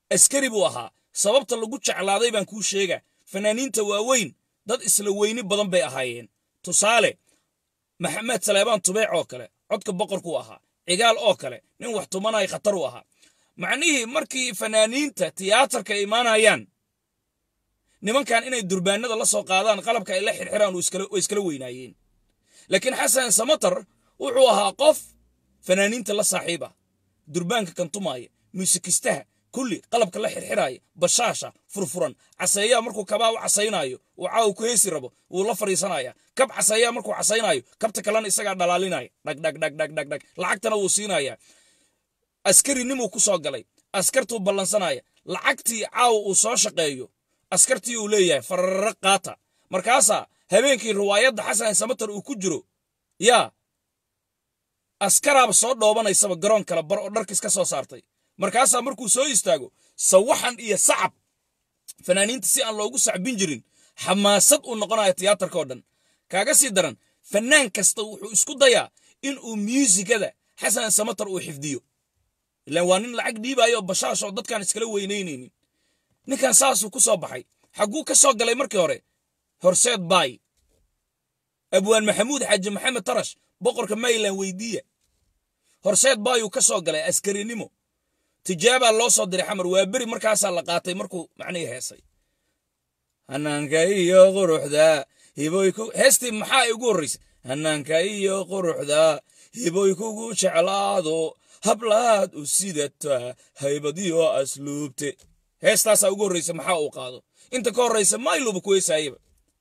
askari buu ahaa sababta lagu jeclaaday baan kuu sheega fanaaniinta waaweyn dad isla weyni badan bay ahaayeen tusaale maxamed saleebaan tubeec oo kale codka boqorkuu ahaa cigaal oo kale nin wax tumanaya khatar u ahaa macnihii markii fanaaniinta tiyaatarka imaanayaan nimankan inay durbaanada la soo qaadaan qalabka ay la xirxiraan way iskala weynaayeen laakiin xasan samatar wuxuu ahaa qof fanaaniinta la saaxiiba durbaanka kan tumaaya muusikistaha kulli qalabka la xirxiraaya bashaasha furfuran caseeyaa markuu kabaa u casaynaayo uu caaw ku heesi rabo wuu la fariisanaya kab caseeyaa markuu casaynaayo kabta kalena isagaa dhalaalinaya dhag lacagtana wuu siinaya askarinimuu ku soo galay askartuu ballansanaya lacagtii caaw uu soo shaqeeyo askartii uu leeyahay fararra qaata markaasaa habeenkii riwaayadda xasan samatar uu ku jiro yaa askaraaba soo dhoobanaysaba garoon kala bar oo dharkiis ka soo saartay markaasaa markuu soo istaago sawaxan iyo sacab fanaaniinta si aan loogu sacbin jirin xamaasad uu noqonayo tiyaatarka oo dhan kaaga sii daran fanaan kasta wuxuu isku dayaa in uu muusikada xasan samatar uu xifdiyo ilaan waa nin lacag dhiibaayo oo bashaash oo dadkaan iskala weynaynaynin ninkan saasuu ku soo baxay xagguu ka soo galay markii hore horseed baay abwaan maxamuud xaaji maxamed tarash boqorka mayland weydiiya horseed baayuu ka soo galay askarinimo tijaabaa loo soo diray xamar waa beri markaasaa la qaatay markuu macnihii heesay hanaanka iyo quruxda hiboy ku heestii maxaa ay ugu horraysay hanaanka iyo quruxda hiboy kugu jeclaado hablaad u sidata haybadiyo asluubte heestaasaa ugu horraysa maxaa uu qaado inta ka horraysa mayluba ku heesaayaba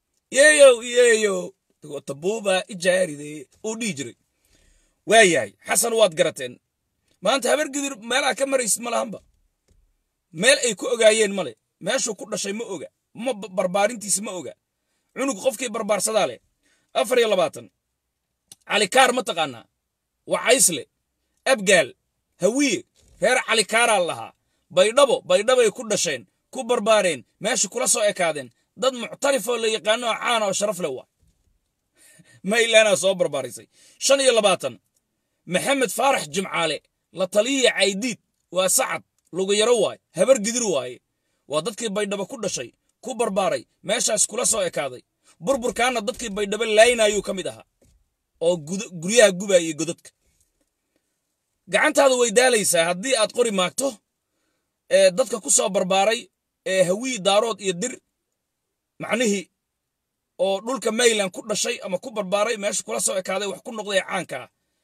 yeeyo tabuuba ijaaride uu dhihi jiray waayahay xasan waad garateen maanta habar gidir meelaha ka maraysid ma lahanba meel ay ku ogaayeen male meeshuu ku dhashay ma oga ma barbaarintiisa ma oga cunug qofkii barbaarsadaa leh 24 calikaar ma taqaanaa wacaysle abgaal hawiye reer calikaaraa lahaa baydhabay ku dhasheen ku barbaareen meesha kula soo ekaadeen dad muctarifoo la yaqaano oo caana oo sharaf leh waa maylaanaa soo barbaarisay 25 maxamed faarax jimcaale la taliya caydiid waa sacad lugu yaro waay habar gidir waaye waa dadkii baydhabo ku dhashay ku barbaaray meeshaas kula soo ekaaday burburkaana dadkii baydhabo laaynaayuu ka mid ahaa oo guryaha gubaayay godadka gacantaadu way daalaysaa haddii aad qori maagto dadka ku soo barbaaray hawii daarood iyo dir macnihii oo dhulka mayland ku dhashay ama ku barbaaray meesha kula soo ekaaday wax ku noqday caanka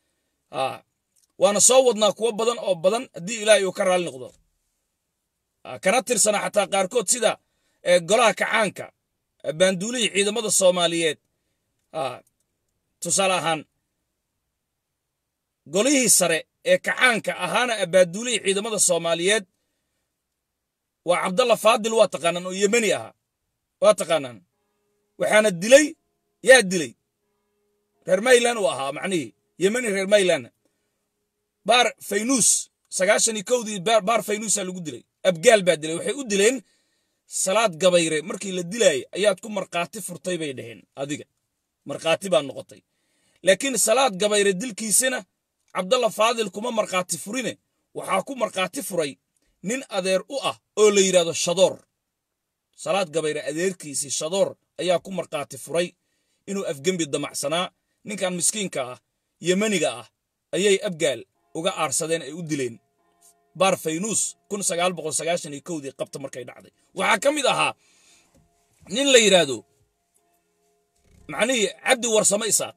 waana soo wadnaa kuwa badan oo badan haddii ilaahay uu ka raali noqdo kana tirsana xataa qaarkood sida golaha kacaanka baanduulihii ciidamada soomaaliyeed tusaale ahaan golihii sare ee kacaanka ahaana baanduulihii ciidamada soomaaliyeed waa cabdalla faadil waa taqaanaan oo yemeni ahaa waa taqaanaan waxaana dilay yaa dilay reer mayland uu ahaa macnihii yemeni reer mayland baar faynuus 91dii baar faynuusaa lagu dilay abgaal baa dilay waxay u dileen salaad gabayre markii la dilaayay ayaad ku markhaati furtay bay dhaheen adiga markhaati baa noqotay laakiin salaad gabayre dilkiisina cabdalla faadil kuma markhaati furine waxaa ku markhaati furay nin adeer u ah oo la yidhaahdo shadoor salaad gabayre adeerkiisii shadoor ayaa ku markhaati furay inuu afgembi damacsanaa ninkan miskiinka ah yemeniga ah ayay abgaal uga aarsadeen ay u dileen baar faynuus 1991dii qabta markay dhacday waxaa ka mid ahaa nin la yidhaahdo macnihii cabdi warsame isaaq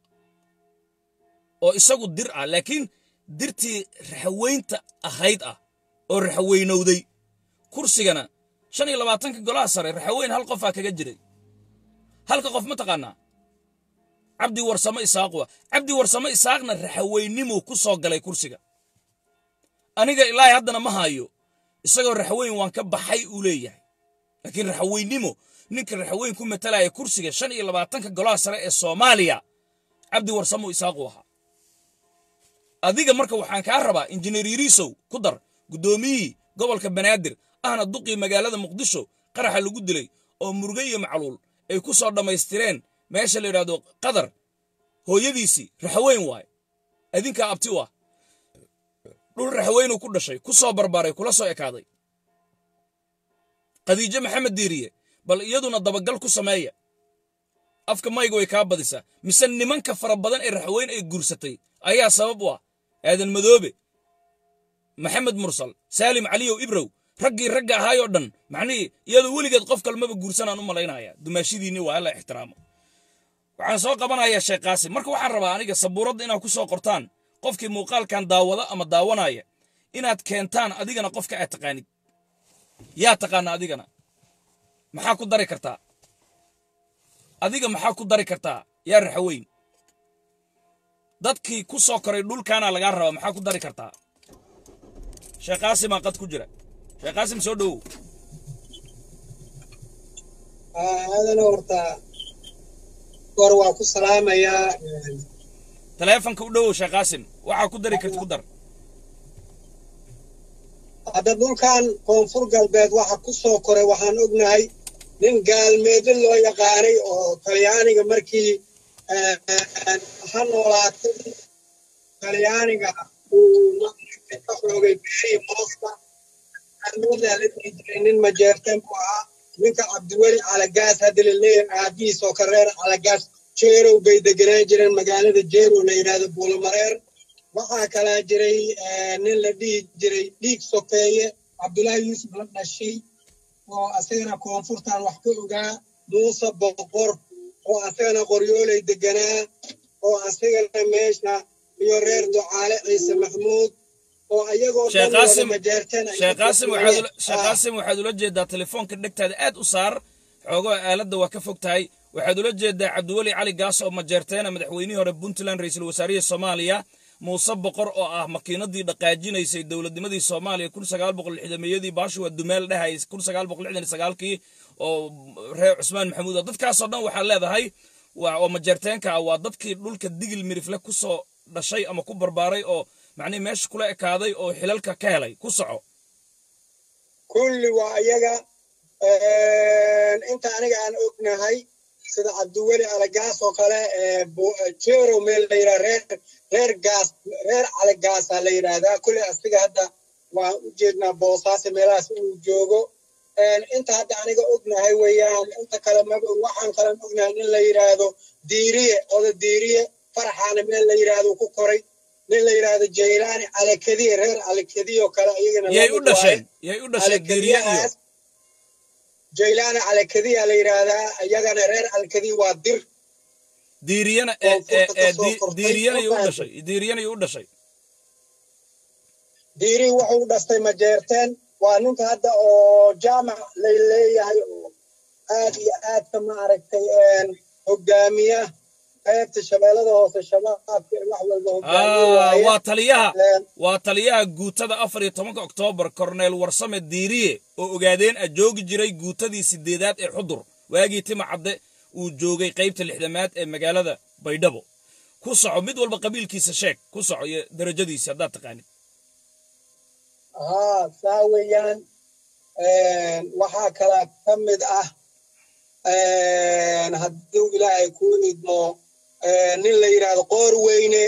oo isagu dir ah laakiin dirtii raxweynta ahayd ah oo raxweynowday kursigana 25 golaha sare raxweyn hal qofaa kaga jiray halka qof ma taqaanaa cabdi warsame isaaq waa cabdi warsame isaaqna raxweynimuu ku soo galay kursiga aniga ilaahay haddana ma hayo isagoo raxweyn waan ka baxay uu leeyahay laakiin raxweynimo ninka raxweyn ku matalaya kursiga 25 golaha sare ee Soomaaliya cabdi warsame isaaq waxa adiga marka waxaan ka rabaa injineer Yirisow ku dar gudoomiyii gobolka Banaadir ahna duqii magaalada Muqdisho qaraxa lagu dilay oo murugay iyo macluul ay ku soo dhameystireen meesha la yiraahdo qadar hooyadiisi raxweyn waay adinka abti waa dhul raxweyn ku dhashay ku soo barbaaray kula soo ekaaday khadiijo maxamed diiriye bal iyaduna dabagal ku sameeya afka mayga way kaa badisaa mise nimanka fara badan ee raxweyn ay guursatay ayaa sabab u ah aadan madoobe maxamed mursal saalim caliyow ibrow raggii ragga ahaayoo dhan macnihii iyadoo weligeed qof kalmaba guursanaan u malaynaya dumaashidiinni waa la ixtiraamo waxaan soo qabanayaa sheekh qaasim marka waxaan rabaa aniga sabuuradda inaad ku soo qortaan qofkii muuqaalkan daawada ama daawanaya inaad keentaan adigana qofka aad taqaanid yaa taqaana adigana maxaa ku dari kartaa adiga maxaa ku dari kartaa yaa raxweyn dadkii ku soo koray dhulkaana lagaa rabaa maxaa ku dari kartaa sheekh qaasimaa qad ku jira sheekh qaasim soo dhowow aadana horta kor waa ku salaamayaa taleefanka u dhowow sheekh qaasim waxaa ku dari karta ku dar hadda dhulkan koonfur galbeed waxa ku soo koray waxaan ognahay nin gaalmeedin loo yaqaanay oo talyaaniga markii ha noolaatay talyaaniga uu ka xoogay beerihii mooska gaalmeedaa la dhihi jiray nin majeerteen buu ahaa ninka cabdiweli calagaas hadda la leeyahay aabihiis oo ka reer calagaas jeerow bay degenaan jireen magaalada jeerow la yidhaahdo buulamareer waxaa kalaa jiray nin la dhihi jiray dhiig sokeeye cabdullaahi yuusuf la dhashay oo asagana koonfurtan wax ka ogaa muuse boqor oo asagana qoryooley deganaa oo asagana meesha iyo reer ducaale ciise maxmuud oo ayagoo sheekh qaasim waxaad ula jeedaa telefoonka dhegtaada aad u saar xoogoo aaladda waa ka fog tahay waxaad ula jeedaa cabdiweli cali gaas oo majeerteena madaxweynihii hore puntland ra'iisul wasaarihii soomaaliya muuse boqor oo ah makiinadii dhaqaajinaysay dowladnimadii soomaaliya 1960meeyadii baashu waa dumaal dhahay 1969kii oo reer cusmaan maxamuud dadkaasoo dhan waxaa leedahay oo majeerteenka ah waa dadkii dhulka digil mirifle ku soo dhashay ama ku barbaaray oo macnii meesha kula ekaaday oo xilalka ka helay ku soco kulli waa iyaga inta aniga aan ognahay sida cabdiweli alagaas oo kale jeerow meel la yidhaha reer calagaasaa la yidhaahdaa kulli asiga hadda waan u jeednaa boosaase meelahaas uu joogo inta hadda aniga ognahay weeyaan inta kale waxaan kalen ognahay nin la yidhaahdo diiriye oda diiriye faraxaana meel la yidhaahdo ku koray nin la yidhaahdo jaylaani calakadiye reer calakadiye oo kale iyagana yay u dhasheen diiriye iyo jaylaani calakadiya la yidhaahdaa iyagana reer calakadiye waa dir diiriyana u dhashay diiri wuxuu dhastay majeerteen waa ninka hadda oo jaamac lay leeyahay oo aad iyo aadka maaragtay hogaamiya qaybta shabeellada hoose shabaabka wax walba hogaamiya waa taliyaha guutada 14 Oktoobar Cornel Warsame Diiriye oo ogaadeen joogi jiray guutadii 8aad ee Xudur waagii tima cadde uu joogay qaybta 6aad ee magaalada Baydhabo ku soco mid walba qabiilkiisa sheeg ku soco iyo darajadiisa hadaad taqaanid saa weeyaan waxaa kala ka mid ah hadduu ilaahay kuu idmo nin la yidhaahdo qoorweyne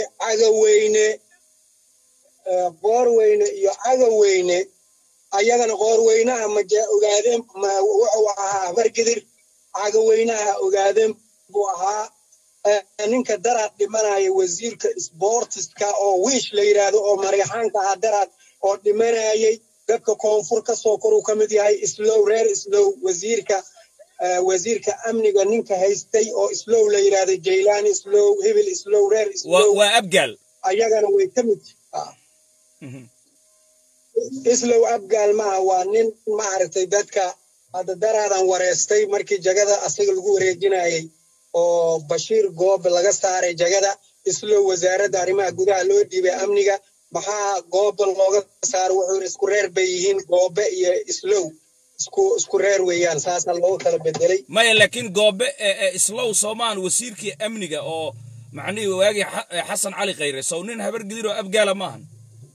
iyo cagaweyne ayagana qoorweynaha ogaadeen wuxuu ahaa habargidir cagaweynaha ogaadeen buu ahaa ninka daraad dhimanaya wasiirka sboortiska oo wiish la yidhaahdo oo maryaxaanka ahaa daraad oo dhimanayay dadka koonfur ka soo koruu ka mid yahay islow reer islow wasiirka amniga ninka haystay oo islow la yidhaahdo jaylaani islow hibil islow reer islow waa abgaal ayagana way ka mid islow abgaal maaha waa nin maaragtay dadka hadda daraadan wareystay markii jagada asaga lagu wareejinayay oo bashiir goobe laga saaray jagada islow wasaaradda arrimaha gudaha loo dhiibay amniga maxaa goobe looga saaro wuxuu yidhi isku reer bay yihiin goobe iyo islow isku reer weeyaan saasaa loogu kala bedelay maya laakiin goobe islow soomaan wasiirkii amniga oo macnihii waagii xasan cali khayre sow nin habar gidir oo abgaala maahan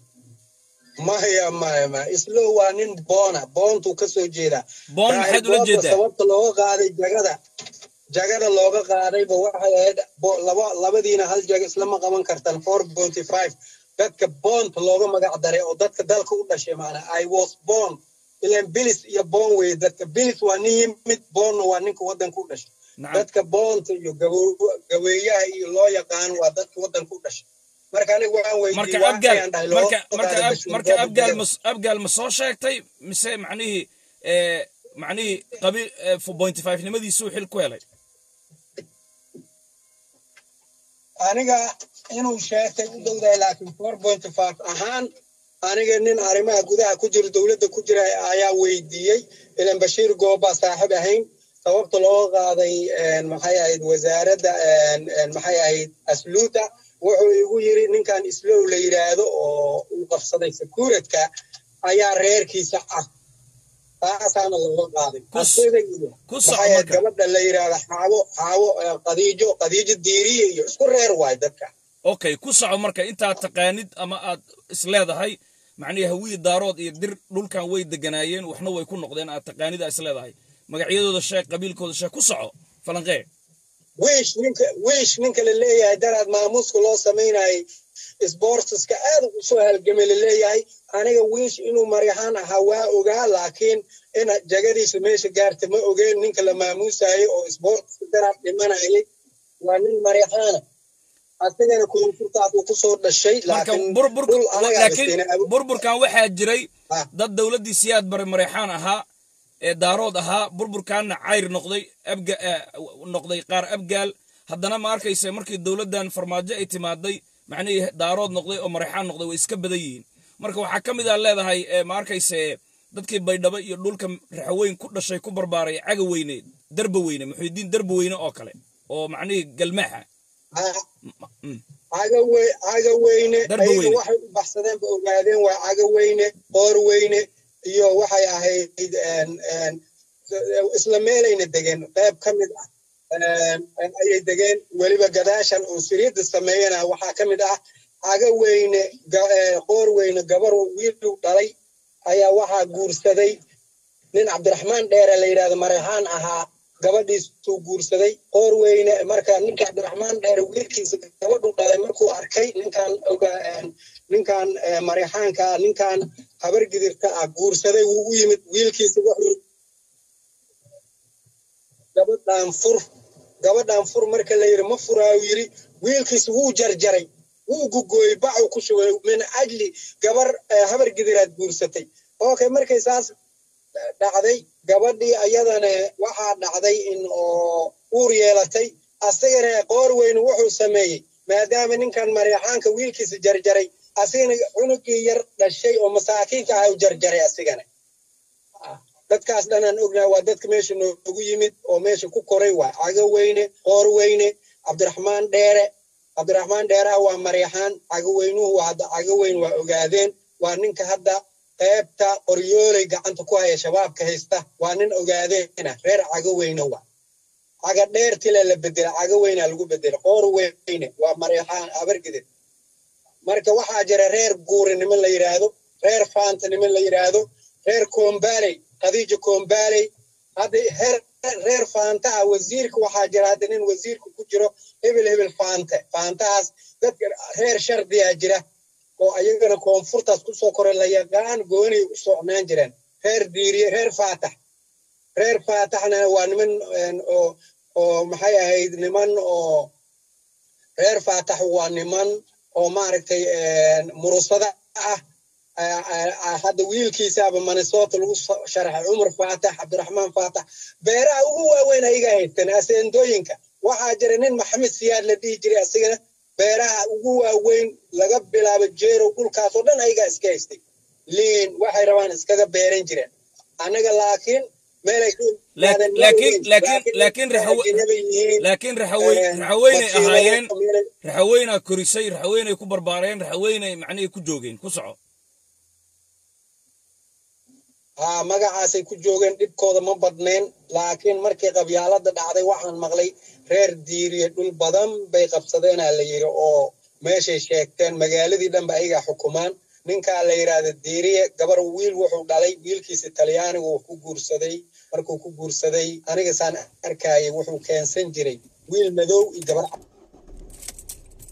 maya islow waa nin boontuu ka soo jeedaa boon maxaad ula jeedaa sababta looga qaaday jagada looga qaadayba waxay ahayd labadiina hal jaga islama qaban kartaan 4.5 dadka boont looga magac daray oo dadka dalka u dhashay maana I was born ilaan bilis iyo boon wey dadka bilis waa nin yimid boonna waa ninka waddanka u dhashay dadka boonta iyo gaweeyaha iyo loo yaqaan waa dadka waddanka u dhashay marka aniga waan weydiiyey marka abgaal ma soo sheegtay mise macnihii qabiil 4.5 nimadiisuu xil ku helay aniga inuu sheegtay u dowdahay laakiin 4.5 ahaan aniga nin arrimaha gudaha ku jira dowladda ku jira ayaa weydiiyey ilan Bashiir Gooba saaxiib ahayn sababta loo qaaday maxay ahayd wasaaradda maxay ahayd asluuta wuxuu igu yiri ninkan islow la yiraahdo oo uu qabsaday sakuuradka ayaa reerkiisa ah taasaana loo qaaday asagoo gabadha la yiraahdo xaawo qadiijo diiriye iyo isku reer waay dadka okay ku soco marka inta taqaanid ama aad isleedahay macnaheedu hawiye daarood iyo dir dhulkan way deganaayeen waxna way ku noqdeen aad taqaanid isleedahay magacyadooda sheeg qabiilkooda sheeg ku soco falanqee wiish ninka la leeyahay daraad maamuuska loo sameynayay sportska aad u soo halgamay la leeyahay aniga wiish inuu maryaxaan ahaa waa ogaa laakiin in jagadiisa meesha gaarta ma ogeen ninka la maamuusayo oo sportska daraad dhimanayay waa nin maryaxaana asagana koonfurtaas uu ku soo dhashay laakiin burburkan waxaa jiray dad dawladdii siyaad bare maryaxaan ahaa ee daarood ahaa burburkaanna cayr noqday qaar abgaal haddana ma arkaysa markii dowladdan farmaajo ay timaaday macnihii daarood noqday oo maryaxaan noqday way iska badan yihiin marka waxaa ka mid ah leedahay ma arkayse dadkii baydhabo iyo dhulka raxweyn ku dhashay ku barbaaray cagaweyne darbaweyne muxuudiin darbaweyne oo kale oo macnihii galmaaxa cagaweyne ayaga waxay u baxsadeen ba ogaadeen waa cagaweyne qoorweyne iyo waxay ahayd isla meelayna degeen qayb ka mid ah ayay degeen weliba gadaashan unsiriyadda sameeyana waxaa ka mid ah cagaweyne qoorweyne gabar wiil dhalay ayaa waxaa guursaday nin cabdiraxmaan dheere la yidhahdo maryaxaan ahaa gabadhiisuu guursaday qoorweyne marka ninka cabdiraxmaan dheere wiilkiisa gabadhu dhalay markuu arkay ninkan maryaxaanka ninkan habar gidirta ah guursaday wuu u yimid wiilkiisa wuxuu gabadhan fur marka la yiri ma furaayu yiri wiilkiisa wuu jarjaray wuu gugooyey bacu ku shugay min ajli gabar habar gidiraad guursatay okay markay saas dhacday gabadhii ayadana waxaa dhacday in oo uur yeelatay asagana qoorweyne wuxuu sameeyey maadaama ninkan maryaxaanka wiilkiisa jarjaray asigana cunugii yar dhashay oo masaakiinka ah uu jarjaray asigana dadkaas dhanaan ognaa waa dadka meesha noogu yimid oo meesha ku koray waa cagaweyne qoorweyne cabdiraxmaan dheere waa maryaxaan cagaweynuhu hadda cagaweyn waa ogaadeen waa ninka hadda qaybta qoryoolay gacanta ku haya shabaabka haysta waa nin ogaadeena reer cagaweyne waa caga dheertile la bedela cagaweyna lagu bedela qoorweyne waa maryaxaan abargidid marka waxaa jira reer guuri niman la yiraahdo reer faanta niman la yiraahdo reer koombaley qadiijo koombaley hadda reer faanta wasiirka waxaa jira hadda nin wasiirka ku jiro hebel faantaas dadka reer shardiya jira oo ayagana koonfurtaas ku soo koray la yaqaan gooni u socnaan jireen reer diiriye reer faataxna waa niman oo maxay ahayd niman oo reer faatax waa niman oo maaragtay murusada ah hadda wiilkiisaaba Minnesota lagu sharaxay Umar Faatax Cabdiraxmaan Faatax beeraha ugu waaweyn ayaga haystaan aseendooyinka waxaa jira nin Maxamed Siyaad la dhihi jiray asagana beeraha ugu waaweyn laga bilaabo jeero dhulkaas oo dhan ayaga iska haystay liin waxay rabaan iskaga beeran jireen anaga laakiin meelay laakiin raxaweyne ahaayeen raxaweyne korisay raxaweyne ku barbaareen raxaweyne macnihii ku joogeen ku soco magacaasay ku joogeen dhibkooda ma badnayn laakiin markii qabyaalada dhacday waxaan maqlay reer diiriye dhul badan bay qabsadeen la yiri oo meeshay sheegteen magaaladii dhanba ayaga xukumaan ninka la yiraahdo diiriye gabar wiil wuxuu dhalay wiilkiisa Talyaanigu ku guursaday markuu ku guursaday aniga saan arkay wuxuu keensan jiray wiil madow iyo gabar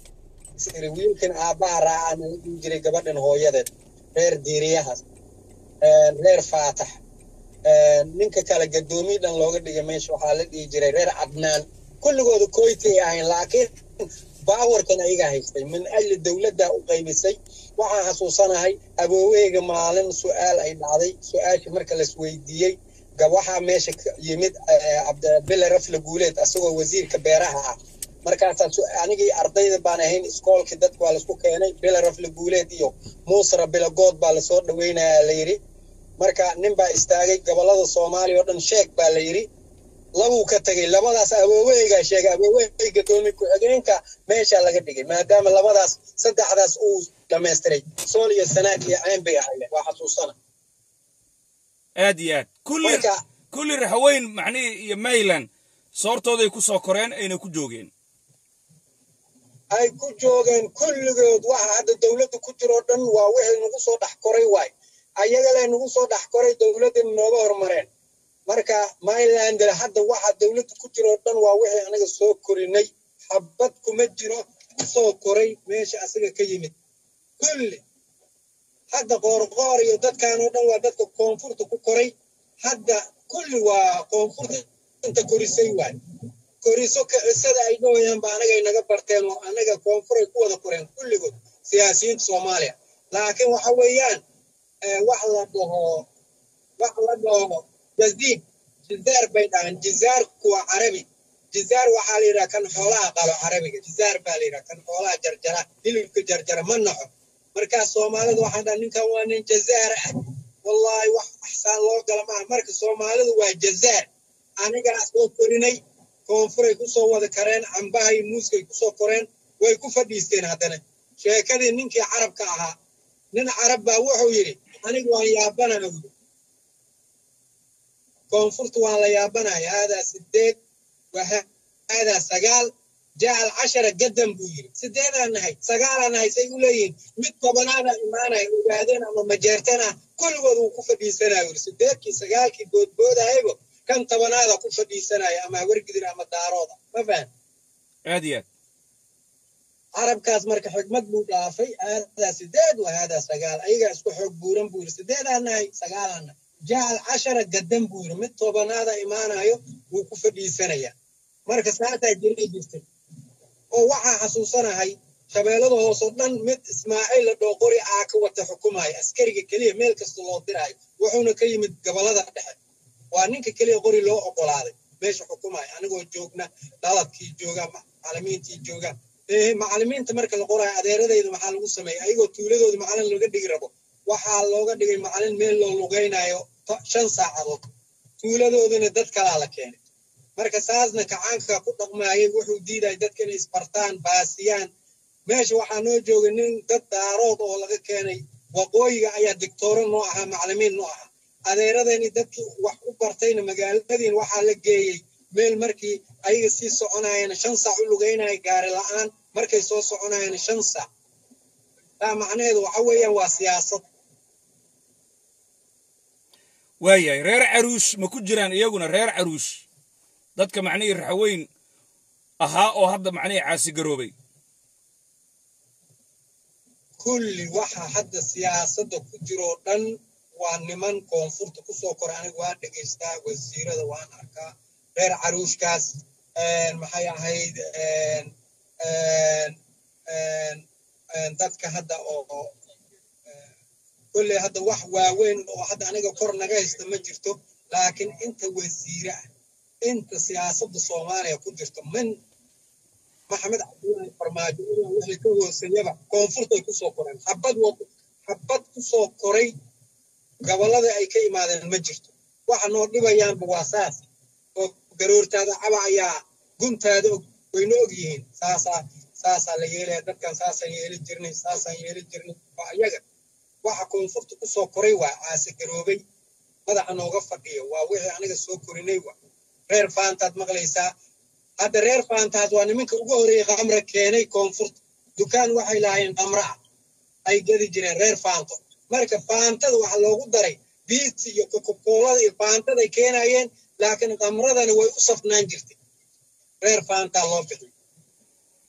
wiilkan aabbaha raacana jiray gabadhan hooyadeed reer diiriyahaas reer faatax ninka kale gadoomiye dhan looga dhigay meesha waxaa la dhihi jiray reer cadnaan kulligooda koytay ahayn laakiin baawarkan ayaga haystay min ajli dowladda u qaybisay waxaan xasuusanahay awooweyga maalin su'aal ay dhacday su'aashii marka la isweydiiyey waxaa meesha yimid cabdibile rafle guuleed asagoo wasiirka beeraha ah markaasaa anigii ardayda baan ahayn iskoolkii dadka waa laisku keenay bile rafle guuleed iyo muusra bilagood baa lasoo dhaweynayaa la yidhi marka nin baa istaagay gobollada soomaaliya oo dhan sheeg baa la yidhi labuu ka tegey labadaas awooweygaa sheegay awoowey gadoomiye ku-xigeenka meeshaa laga dhigay maadaama labadaas saddexdaas uu dhamaystiray sool iyo sanaag iyo cayn bay ahayeen waa xasuusana aad iyo aad kulli raxweyn macnihii iyo mayland soortooday ku soo koreen ayna ku joogeen ay ku joogeen kulligood waxa hadda dowladda ku jiroo dhan waa wixii nagu soo dhex koray waay ayagale nagu soo dhex koray dowladdana nooga hormareen marka mayland hadda waxa dowladda ku jiroo dhan waa wixii anaga soo korinay xabad kuma jiro soo koray meesha asaga ka yimid kulli hadda qoorqoor iyo dadkan oo dhan waa dadka koonfurta ku koray hadda kulli waa koonfurta inta korisay waay koriso kicisada ay dhooyaan ba anagay naga barteen oo anaga koonfuray ku wada koreen kulligood siyaasiyiinta soomaaliya laakiin waxa weeyaan wax la dhaho jazdiid jizaar bay dhahaan jizaarku waa carabi jizaar waxaa la yidhaha kan xoolaha qalo carabiga jizaar baa la yidhaha kan xoolaha jarjara hilibka jarjara ma naxo markaas soomaalida waxaan dhaha ninkan waa nin jazaar ah wallaahi wax axsaan loo gala maaha marka soomaalidu waa jazaar anigaa soo korinay koonfuray ku soo wada kareen cambahay muuskay ku soo koreen way ku fadhiisteen haddana sheekadii ninkii carabka ahaa nin carab baa wuxuu yidhi anigu waan yaabanaya koonfurta waan la yaabanaya haadaa 8 وهذا سجال جاء 10 قدم بوير 8 نهاي سجال نهاي سيقولين مت طبنانا إيمانا وبعدين أما مجرتنا كل وضو كفدي سنة ور 8 كي سجال كي بود هايبو كم طبنانا كفدي سنة أما ورقدر أما دارودا ما فهم عاديات عرب كاس مرك حكمت بودافي هذا 8 وهذا سجال أيها اسكو حق بورن بور 8 نهاي سجال جاء 10 قدم بوير مت طبنانا إيمانا يو وكفدي سنة marka saata jiray jirtay oo waxa xasuusanahay shabeelada hoos oo dhan mid Ismaaciil Dooqori aa ka wata xukumaay askariga kaliya meel kasta loo diray wuxuuna ka yimid gobolada dhexe waa ninka kaliya qori loo oqolaaday meesha xukumaay anigoo joogna daladkii jooga macallimiintii jooga macallimiinta marka la qoray adeeradayda waxa lagu sameeyay ayagoo tuuladooda macallin laga dhigi rabo waxa looga dhigay macallin meel loo lugeynayo 5 saacadood tuuladoodana dad kala la keenay marka saasna kacaanka ku dhaqmaayay wuxuu diiday dadka inay isbartaan baasiyaan meesha waxaa noo joogay nin dad daarood oo laga keenay waqooyiga ayaa digtooro noo ahaa macallimiin noo ahaa adeeradeeni dadkii wax u bartayna magaaladiin waxaa la geeyey meel markii ayaga sii soconayeen 5 saac u lugeynay gaari la'aan markay soo soconayeen 5 saac taa macnaheedu waxa weeyaan waa siyaasad waayay reer caruush ma ku jiraan iyaguna reer caruush dadka macnihii raxweyn ahaa oo hadda macnihii caasi garoobay kulli waxa hadda siyaasadda ku jiro dhan waa niman koonfurta ku soo koray aniga waan dhageystaa wasiirada waan arkaa reer caruushkaas maxay ahayd dadka hadda oo kulli hadda wax waaweyn oo hadda aniga kor naga haysta ma jirto laakiin inta wasiire ah انت سياسة الصومالية كنت من محمد عبد الله فرماجي وحي كو سنيبا كونفورت كسو كورين حبد كسو كوري gobolada ay ka imaadeen ma jirto waxa noo dhibayaan buwaasaas oo garoortaada cabaya guntaada wayna og yihiin saasa la yeelay dadkan saasa yeeli jirnay waa iyaga waxa koonfurta kusoo koray waa caasi garoobay madaxa nooga fadhiyo waa wixii aniga soo korinay waa reer faantaad maqlaysaa hadda reer faantaad waa nimanka ugu horeeyay qamra keenay koonfurta dukaan waxay lahaayeen qamra ay gadi jireen reer faanto marka faantada waxa loogu daray biis iyo kokoolada iyo faantada ay keenayeen laakiin qamradana way u safnaan jirtay reer faanta loo bixiyay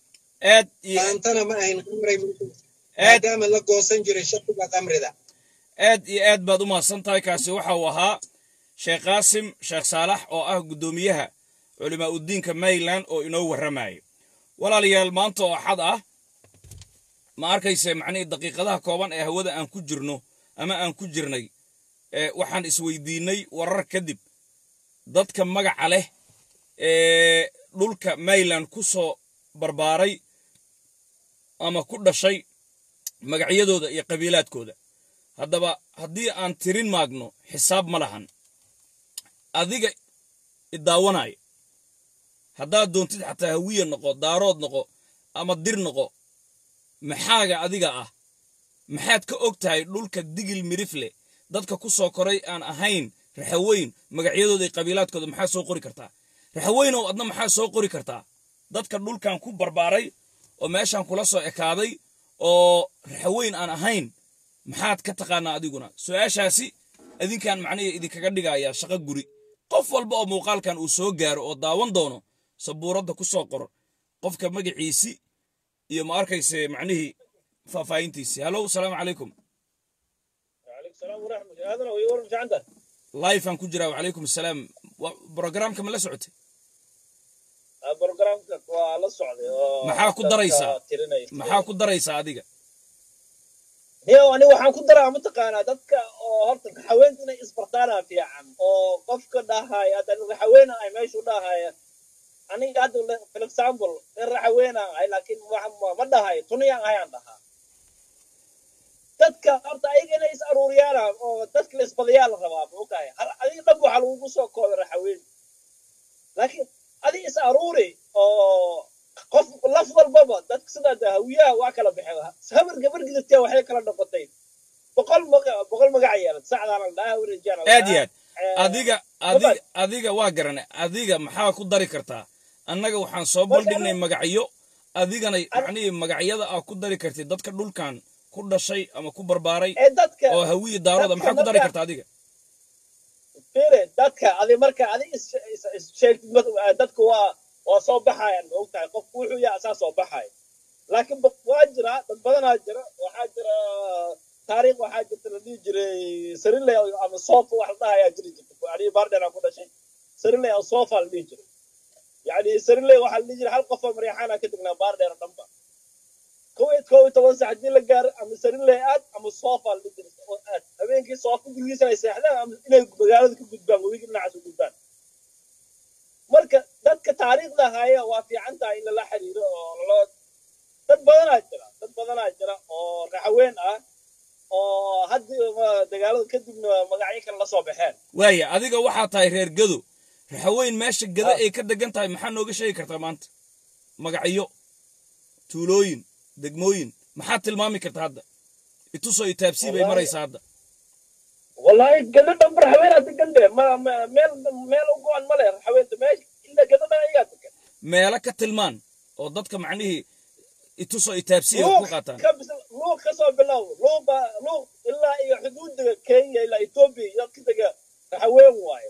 faantana ma ahayn qamray maadaama la goosan jiray shaqada qamrida aad iyo aad baad u mahadsan tahay. kaasi waxa uu ahaa sheekh qaasim sheekh saalax oo ah guddoomiyaha culimaa udiinka Maryland oo inoo warramayo. walaalayaal maanta oo axad ah ma arkayse macnihii daqiiqadaha kooban ee hawada aan ku jirno ama aan ku jirnay waxaan isweydiinay warar kadib dadka magaca leh ee dhulka Maryland ku soo barbaaray ama ku dhashay magacyadooda iyo qabiilaadkooda. haddaba haddii aan tirin maagno xisaab ma lahan. adiga idaawanay haddaad doontid xataa hawiye noqo, daarood noqo ama dir noqo, maxaaga adiga ah maxaad ka og tahay dhulka digil mirifle dadka ku soo koray aan ahayn raxaweyn magacyadooda iyo qabiilaadkooda maxaa soo qori kartaa? raxaweynow adna maxaa soo qori kartaa? dadka dhulkan ku barbaaray oo meeshan kula soo ekaaday oo raxaweyn aan ahayn maxaad ka taqaanaa adiguna? su'aashaasi idinkaan macnaheedu idinkaga dhigayaa shaqo guri. qof walba oo muuqaalkan uu soo gaaro oo daawan doono sabuuradda ku soo qor qofka magaciisi iyo ma arkayse macnihii faahfaahintiisi. hallow salaamu calaykum. وعليكم السلام ورحمة الله. هذا هو يورج عندك. live aan ku jiraa. wacalaykum asalaam. programka ma la socotay? برنامجك ولا صعدي. maxaa ku daraysaa? maxaa ku daraysaa adiga? هي أنا وحنا كدرة متقنة دتك هرت حاولت إني إسبرتانا في عام أو قف كده هاي هذا حاولنا أي ما شو ده هاي أنا قاعد في الإكزامبل الحاولنا هاي لكن ما ده هاي تونيا هاي عندها دتك هرت أي إني إسأروريانا أو دتك الإسبريال الرباب أوكي هذه نبوا على وقصة كور حاول لكن هذه إسأروري أو qof lafdal baba dadka sida dahawiyaha waa kala bixiyay sabar gabar gidtay waxay kala noqotay boqol magac yeelad saacadana daahir jana aad adiga waa garanay. adiga maxaa ku dari kartaa? annaga waxaan soo bandhignay magacyo, adigana macnihii magacyada aad ku dari kartid dadka dhulkan ku dhashay ama ku barbaaray oo hawiye daarooda maxaa ku dari kartaa adiga? fiire dadka adi marka adi sheegtid dadka waa soo baxayaan ogtahay qof wuxuu yahay asaas soo baxay laakiin waa jira dad badanaa jira waxaa jira taariikh waxaa jirta la dhihi jiray sarinley ama soofa wax la dhahayaa jiri jirta yani baardheera ku dhashay sarinley oo soofa la dhihi jiray yani sarinley waxaa la dhihi jiray hal qof oo maryaxaana ka degnaa baardheera dhanba kow iyo toban saac haddii la gaaro ama sarinley aad ama soofa la dhihi jiray oo aad habeenkii soofa gurigiisa ay seexdaan ama inay magaalada ka gudbaan webiga dhinacaas u gudbaan marka dadka taariikhda haya waa fiican tahay in lala xiriiro oo dad badanaa jira oo raxaween ah oo haddii dagaalada kadibna magacyo kale la soo baxeen. waaya adiga waxaa tahay reer gado. raxaweyn meesha gado ay ka degan tahay maxaa nooga sheegi kartaa maanta? magacyo, tuulooyin, degmooyin maxaad tilmaami kartaa hadda? itusoo itaabsii bay maraysaa hadda. والله قدرت أمبر حوينا تكلم ما ميل وقوان ماله حوينت ماشي إلا قدرت أنا ياتك meelo ka tilmaan oo dadka macnihii itusoo itaabsiya ku qaataan. لو كسر بالله لو إلا إيه حدود كينيا إلا إثيوبيا يكتجا حوين واي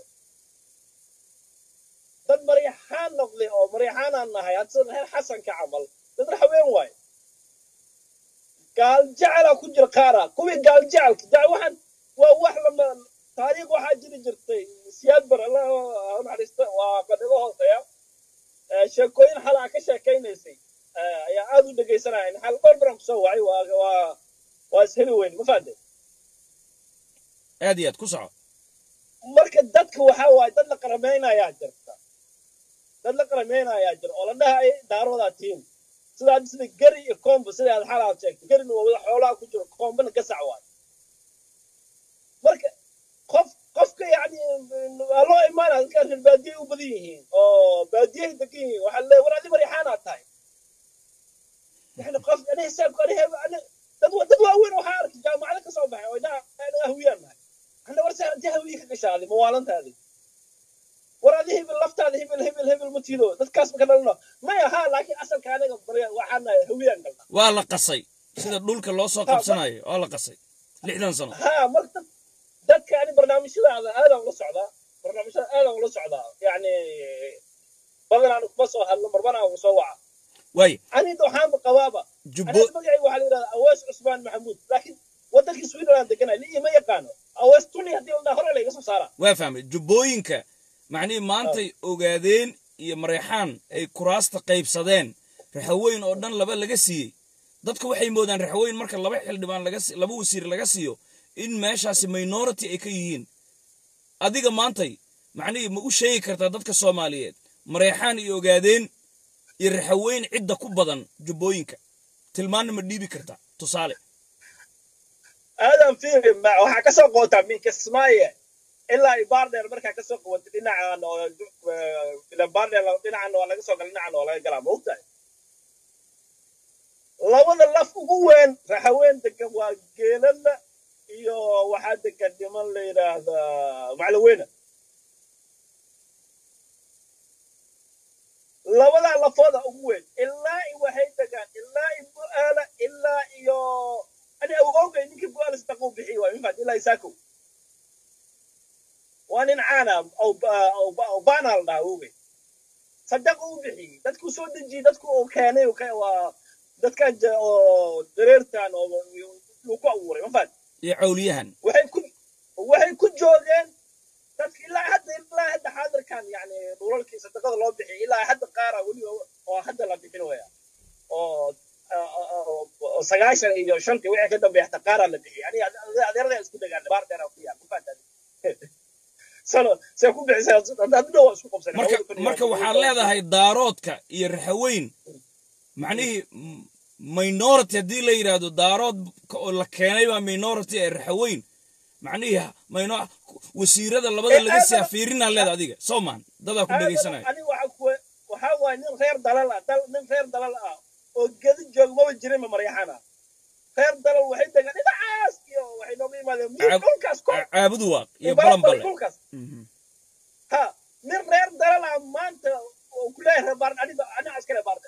dad maryaxaan noqday oo maryaxaan nahay hadsan heer xasan ka camal dad xaween waay gaal jacala ku jir qaara kuwi gaal jacalka waxaan wax lama taariikh waxa jiri jirtay siyaad bar Allah naxariista waa qadago hoosaya sheekooyin xalaa ka sheekaynaysay ayaa aad u dhageysanayeen xal barbaran ku soo wacay waa isheli weyn ma fahanteen aad iyo aad ku soco. marka dadka waxa waay dad la qarameynaya jirta oo la dhahay daarooda tiim sida gari iyo kombo sida aad xalaa sheegtay garin oo wada xoolaha ku jiro kombana ka sacwaa marka qofka yani loo imaanaa dadka reer baadiye u badan yihiin oo baadiyaha degan yihiin waxaa leeyahay war adi maryaxaanaa tahay yani qof ani hisaabka dad waaweyn waxaa arkay jaamacada ka soo baxay oo dhaha anaga hawiyaan nahay ana war saa intii hawiye ka gashaaday mawaalantaadii war adi hebel laftaada hebel ma tiido dadkaas ma ka dhalno maya haa laakiin asalka anaga waxaan nahay hawiyaan galna waa la qasay sida dhulka loo soo qabsanayo waa la qasay 60 sano. ها مرتب dadka ani barnaamijyada aadaan ula socdaa yani badan aan kuma soo hadlo marbana aan soo waca way ani waxaan qabaaba jubbo magacay waxa la yiraahdaa Awaas Usmaan Maxamuud laakiin waddankii Switzerland deganaa li ma yaqaano awestuni haddii la hore laga soo saara waa fahmay jubbooyinka macnihii maantay ogaadeen iyo mareexaan ay kuraasta qaybsadeen raxaweyn oo dhan laba laga siiyey dadku waxay moodaan raxaweyn marka laba xildhibaan laba wasiir laga siiyo in meeshaasi minority ay ka yihiin adiga maantay macnihii ma u sheegi kartaa dadka Soomaaliyeed mareexaan iyo ogaadeen iyo raxaweyn cidda ku badan jubbooyinka tilmaanna ma dhiibi kartaa tusaale aadan fiiri waxa ka soo qoota min Kismaayo ilaa Ibaardheer marka ka soo qoota dhinacaan oo ila Baardheer dhinacaan oo laga soo galay dhinacaan oo laga galaa moogtahay labada laf ugu weyn raxaweyn degan waa geelada iyo waxa degan dhiman la yiraahdo macalweyna labada lafooda ugu weyn ilaa waxay degan ilaa Bu'aala ilaa iyo ani awgowga ninkii Bu'aala sadaqo bixiyay waa infaad ilaa Isaako waanin caana oo baanal dhaaway sadaqo bixiyay dadku soo dejiyay dadku oo keenay waa dadkan oo dareertan oo ku abuuray infaad iyo cawliyahan waxay ku joogeen dadka ilaa hadda xaadirkan yani dhulalkii sadaqada loo bixiyay ilaa hadda qaara wali oo hadda la bixin waya oo 9 iyo 5 wixii ka dambeeyay hadda qaara la bixiyay yani adeerada isku dhagaan Baardheer ku yaa ku faadad sano say ku bixisay hadda waa isku qabsan marka waxaad leedahay daaroodka iyo raxaweyn macnihii minority haddii la yiraahdo daarood oo la keenay baa minority ee raxaweyn macnihii wasiirada labada laga sii fiirina leed adiga Soomaan dada ku dhageysanay ani waxa waa nin reer dalal ah oo gadi joog ma jirin Maryaxana reer dalal waxay degan dhinacaas iyo waxay nooga yimaadeen dhulkaas ko caabudu waaq iyo balanbale ha nin reer dalal ah maanta oo ku leeyahay baard ani askari baard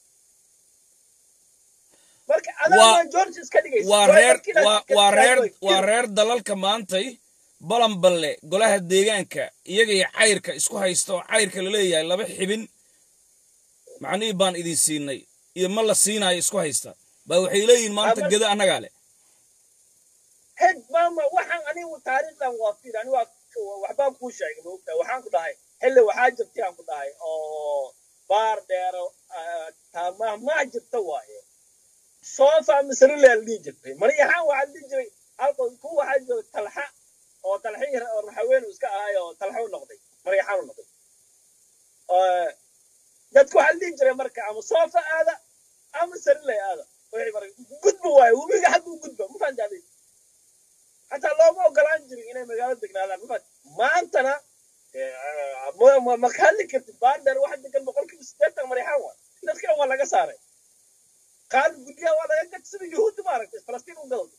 marka adaa George iska dhigaysa waa reer dalalka maantay balanballe golaha deegaanka iyaga iyo cayrka isku haysto cayrka la leeyahay laba xibin macnii baan idin siinay iyo ma la siinayo isku haysta baa waxay leeyihiin maanta gada annaga leh head mama waxaan anigu taariikhdan waa fiiran waxbaan ku sheegay waxaan ku dhahay xilli waxaa jirtay aan ku dhahay oo Baardheer ma jirta waaye soofa misrileel dhig jirtay Maryaxaan waxa dhig jiray halkan ku waxa jiro talxa oo talxiir oo raxaweyn iska ahay oo talxa u noqday Maryaxaan u noqday dadku waxa dhig jiray marka ama soofa aada ama misrileel aada wixii marka gudbo waay webiga xad u gudbo ma fahantaday hatta looma ogolaan jirin inay magaalada degnaadaan maantana ma khalli kartid Baardheer waxa degan 180 Maryaxaan waa dadka waa laga saaray قال قليا ولا يكتسب يهود مارك فلسطين وقلب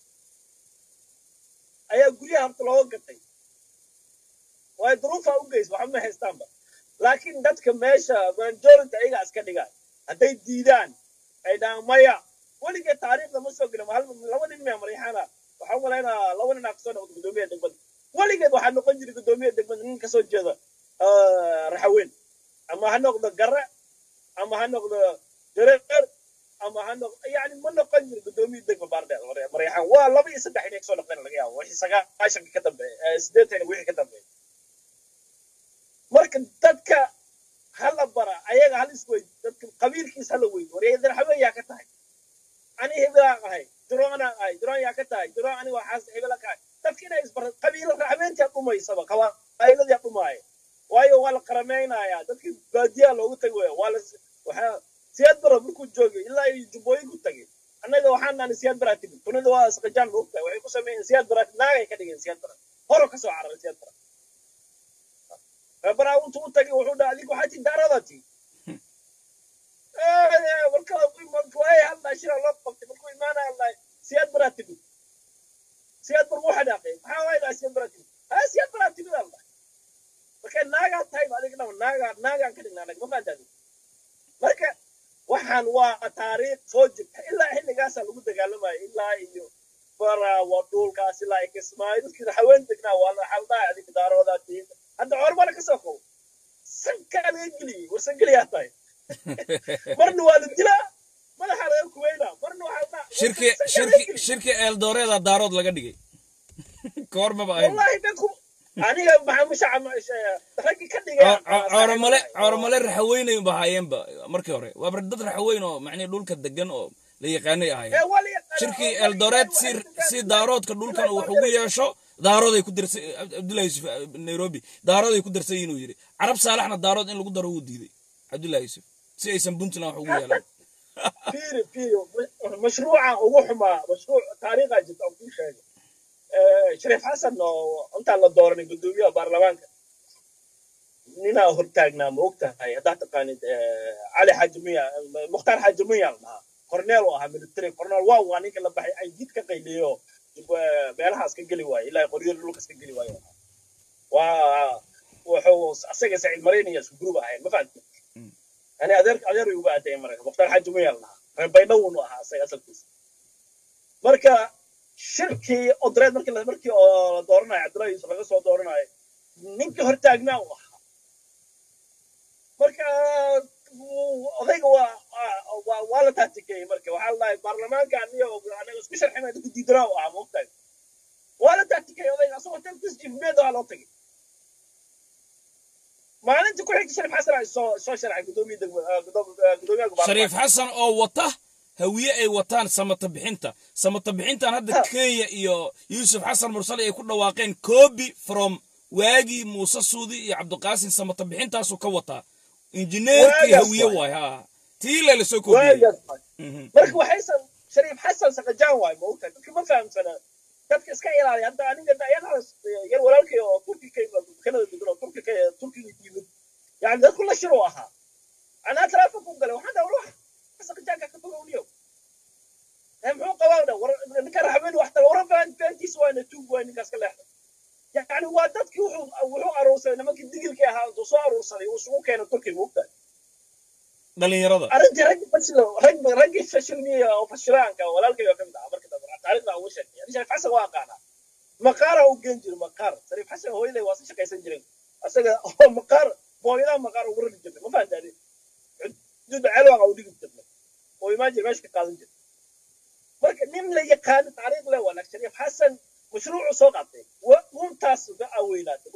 أيا قليا هم طلعوا قطعي ويدروفها وقيس وحمى هستامبا لكن دتك ماشى من جورن تعيق عسكري قال هدي ديدان أيدا مايا ولي جت تاريخ لما سوقنا محل لو نمي مريحانا وحول هنا لو ناقصنا قدومية دقبل ولي جت واحد نقنجر قدومية دقبل نكسر جذا رحوين أما هنقض قرع أما هنقض درير أما هنو يعني من نقنجر قدومي دق Baardheer Maryaxaan waa 2 iyo 3 inay soo noqdeen laga yaabo wixii 9 ka dambeeyay 8 wixii ka dambeeyay marka dadka hala bara ayaga hal isweyd dadka qabiilkiisa hala weyd wareeyada xaweeyaa ka tahay ani hebela ahay duroon yaa ka tahay duroon ani waxaas hebela ka dadka inay isbar qabiil raxaweynta dhumaysaba qabiilada dhumaay waayo wala qarameynaya dadka baadiya loogu tagay wala waxa سياد برا مركو جوجي إلا يجبوي كتاعي أنا إذا وحنا نسياد برا تبي كنا إذا واس قجان وقتها وعي كسمين سياد برا ناقي كده سياد برا هرو كسو عرب سياد برا وانتو تاعي وحودا عليك وحاتي داراتي مركو أي هلا شيء الله قبت مركو إيمانا الله سياد برا تبي سياد برا مو حدا قيم حاول إذا سياد برا تبي سياد برا تبي الله لكن ناقا تايم عليك ناقا كده ناقا ما فهمت مركا waxaan waa taariikh soo jirta ilaa xilligaas lagu dagaalamay ilaa iyo bara wadulkaas ilaa Kismaayo dadkii raxaweyn degnaa waa la xaldaa adig daaroodatii hadda hormar ka soo qow sankaan ingili warsan galiya tahay marna waa la dilaa madaxa laga kuweyna marna waxa shirki eldoreeda daarood laga dhigay koor maba ahayn wallahi dadku aniga maxaa musha raggi ka dhigay cawramale raxaweynayn bahaayeenba markii hore waa dad raxaweyn oo macnii dhulka degan oo la yaqaanay ahaayeen shirkii eldoret si daaroodka dhulkan uu wax ugu yeesho daarooday ku dirsay Abdullahi Yusuf Nairobi daarooday ku dirsay inuu yiri carab saalaxna daarood in lagu daro uu diiday Abdullahi Yusuf si aysan Puntland wax ugu yeelan فيري مشروع وحما مشروع تاريخ جدا كل شيء شريف حسن انت على دورني قدوميه برلمانك نينا هرتاغنا موقتها هي هدا تقانيد علي حجميه مختار حجميه كورنيل وها ملتري كورنيل واو انيك لا بخاي اي جيد ka qayliyo beelahaas ka gali waay ilaa qoryo dhulka ka gali waay wuxuu asaga Saciid Mareeniya isku group ahayn ma fahanti أنا أدير يبغى أتى مرة مختار حاجة ميالنا بينونه أساس أساسي مركا شركة أدريد مركا دورنا أدريد يسوع سو دورنا نينك هرتاجنا مركا أذيك ولا تحتكي مركا وحلا البرلمان كان يو أنا سبيشال حين بدي دراو عموكتاج ولا تحتكي أذيك أصلا تنتج بيدو على طريق ما أنت كل حاجة شريف حسن سوشيال على قدومي شريف حسن أو وطه هوية أي وطان سمت بحنتا هذا كيا يوسف حسن مرسل يكون واقعين كوبي from واجي موسى سودي يا عبد القاسم سمت بحنتا سو كوطا إنجنير كي هوية واي ها تيلا لسو كوبي مركو حسن شريف حسن سقجان واي موقع ما فهمت أنا dadka iska ilaaliya hadda aniga dayanaas yar walaalkay oo turki Canada degan turki yimid yani dadku la shiro aha ana taraafik ku galay waxaan ruux asaka jaaga ka tagawniyo muxuu qabaada ninka raxmeen wax tar warfaan fantiis waana tuug waa ninkaas ka leexda yani waa dadkii wuxuu aroosay nimanka digilka ahaa oo soo aroosaday oo soo keenay turki moogta dhalinyarada raggi fashilmiya oo fashiraanka walaalkay oo kamid ah marka taariikhda ugu sheegay yani Shariif Xasan waa qaana maqaar oo genjir maqaar Shariif Xasan hooyaday waa shaqaysan jireen asaga maqaar booyada maqaar ugu rid jirtay ma fahantaadi dad calwa oo dhigi jirtay oo imaajin meesha ka qaadan jirtay marka nin la yaqaan taariikh leh wala Shariif Xasan mashruuc soo qaatay wuntaas aweynaatay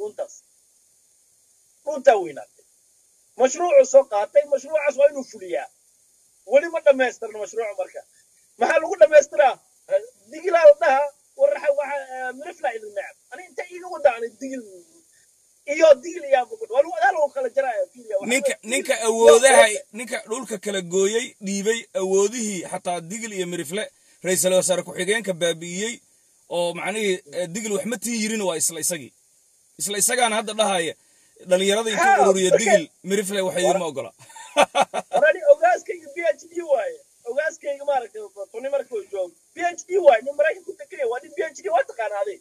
wunta weynaatay mashruuc soo qaatay mashruucaas waa inuu fuliyaa wali ma dhameystirno mashruuc marka maxaa lagu dhameystiraa digil aldaha waraxa waxa mirifla ila naab ani inta iiga wadaan digil iyo digil yaa buqad walu adal oo kala jaraya ninka awoodaha ninka dhulka kala gooyay dhiibay awoodihii xataa digil iyo mirifle ra'iisul wasaare ku xigeenka baabiiyay oo macnaheedu digil wax ma tii yirin waa isla isagaana hadda dhahaya dhalinyarada intuu ururiyo digil mirifle waxay ma ogola oradi ogaaskayga PhD waaye ogaaskayga maaragtay tuni markuu joog PhD waaye nin Mareykan ku takriyo waa nin PhD waa taqaanaaday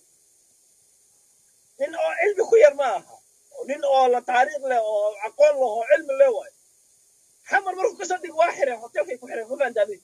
nin oo cilmi ku yar ma aha nin oo la taariikh leh oo aqoon leh oo cilmi leh waaye xamar markuu ka soo dhig waa xiray hotelkay ku xiray ma fahantaadi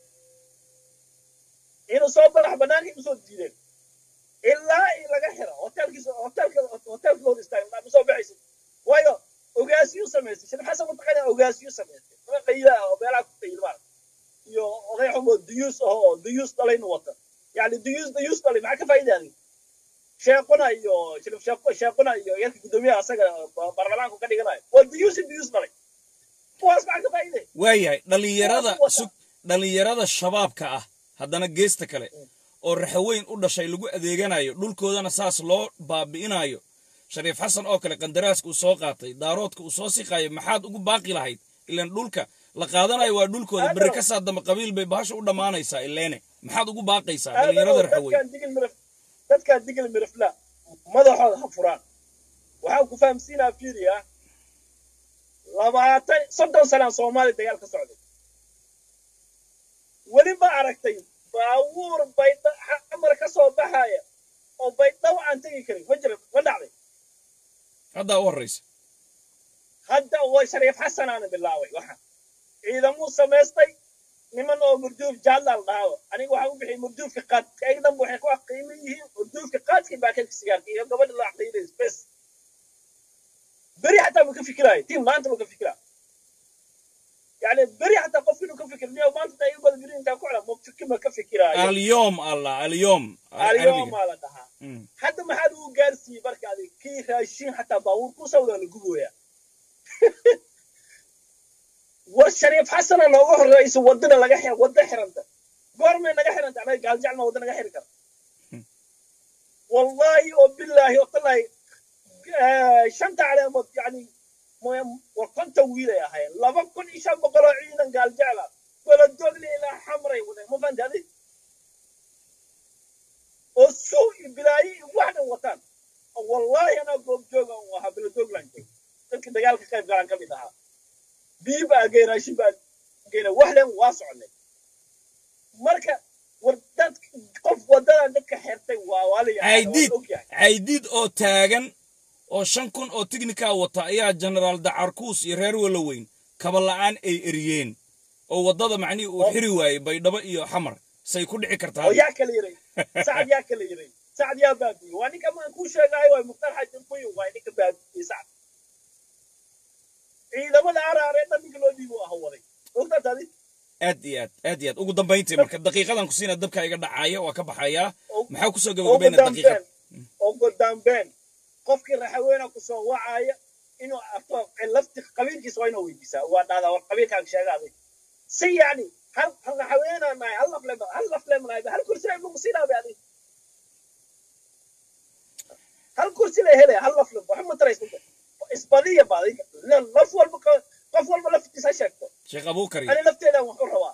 inuu soo barax banaanka u soo diiday ilaa laga xiro hotelka loo istaagay ma soo baxaysa waayo ogaasiyo sameeyay Shariif Xasan mutaqana ogaasiyo sameeyay ma qayla oo beela ku qayla iyo oday xumo diyus dalayna wata yani diyus dalay ma ka faa'iidaday sheeqona iyo Shariif sheeqona iyo yarka gudoomiyaha asaga baarlamaanka ka dhiganayo waa diyus dalay kuwaas ma ka faa'iiday waayahay dhalinyarada shabaabka ah haddana geesta kale oo raxaweyn u dhashay lagu adeeganayo dhulkoodana saas loo baabi'inayo Shariif Xasan oo kale qandaraaska uu soo qaatay daaroodka uu soo siqayo maxaad ugu baaqi lahayd ilaan dhulka la qaadanayo waa dhulkooda bari ka saadama qabiil bay bahasha u dhamaanaysaa ileene maxaad ugu baaqaysaa dhalinyarada raxaweyn dadka digil mirifla madaxooda ha furaan waxaan ku fahamsiinaa fiiriya 30 sano Soomaali dagaal ka socday wali ma aragtay baawur bayda amar ka soo baxaya oo bayda aan tagi karin ma jira ma dhacday hadda waraysa hadda waa Shariif Xasan aan bilaaway waxa ciidamo sameystay niman oo murduuf jaallal dhahaw aniga waxa u bixiyay murduufka qaad aydan waxay ku qiimeeyeen murduufka qaadkii baa ka sigaarkii iyo gabadha la aqriinay bas bari hatta ma ka fikiraay tii maanta ma ka fikiraa يعني بري حتى قفلوا كفكر اليوم ما انت يقبل بري انت كله مو ما كفكر اليوم الله اليوم اليوم على ده حتى ما حد هو قارسي برك هذه كي راشين حتى باور كوسا ولا نقولوا والشريف حسن لو هو الرئيس ودنا لقى حير ود حرنته قرمي لقى حرنته انا قال جعلنا ودنا لقى حير والله وبالله والله شنت على مد يعني وكنت ويله يا هاي لا بكون إيش بقرا عينا قال جعله ولا الدول إلى حمري ولا مو فهمت هذه السوق بلاي واحد وطن والله أنا قوم جوجا وهابل الدول لانجو لكن دجال كيف قال كم يدها بيبقى غير شيء غير واحد واسعني مركا وردت قف ودنا عندك حرتي ووالي عيديد أو تاجن oo 5,000 oo tignika wata ayaa General Dacarkus iyo reer Walaweyn kaba la'aan ay eriyeen oo wadada macnii uu xiri waayay baydhabo iyo xamar say ku dhici kartaa oo yaa kala yiray saad yaa baabiyay waa ninka ma ku sheegay way muqtar xajin ku waa ninka baabiyay saad ciidamada araare dadka loo dhiibo ah waday ogta taadi aad iyo aad ugu dambeyntii marka daqiiqadan ku siina dabka iga dhacaya waa ka baxaya maxaa ku soo gabagabeynaa daqiiqad ugu dambeyn qofkii raxaweena ku soo wacaya inuu arko lafti qabiilkiisa waa inuu weydiisaa waa dhahdaa war qabiilkaaga sheegaaday si yani hal raxaweena nahay hal lafle nahay hal kursi ay lagu siinaa baadi hal kursi la helay hal lafle waxa ma tarays isbadiya baadi laf walba qof walba laftiisa sheegto sheekh Abuukari ani lafteeda wax u rabaa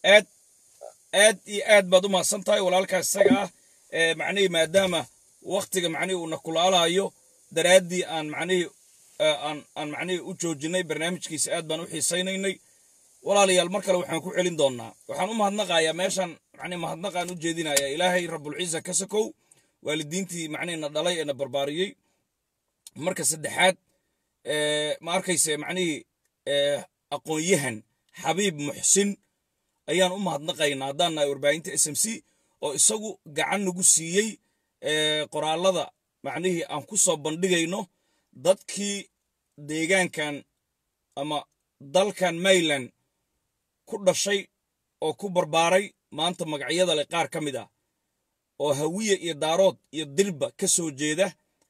aad baad u mahadsantahay walaalkaas isaga ah macnii maadaama waqtiga macnii uu nakulaalayo daraadii aan macnii u joojinay barnaamijkiisa aad baan u xiisaynaynay walaalayaal mar kale waxaan ku celin doonaa waxaan u mahadnaqayaa meeshan macnii mahadnaqaan u jeedinayaa ilaahay rabbul ciisa ka sakow waalidiintii macnii na dhalay ee na barbaariyey marka saddexaad ma arkayse macnii aqoon-yahan xabiib muxsin ayaan u mahadnaqaynaa haddaan nahay warbaahinta SMC oo isagu gacan nagu siiyey qoraalada macnihii aan ku soo bandhigayno dadkii deegaankan ama dalkan Mayland ku dhashay oo ku barbaaray maanta magacyada leh qaar ka mid ah oo hawiye iyo daarood iyo dirba ka soo jeeda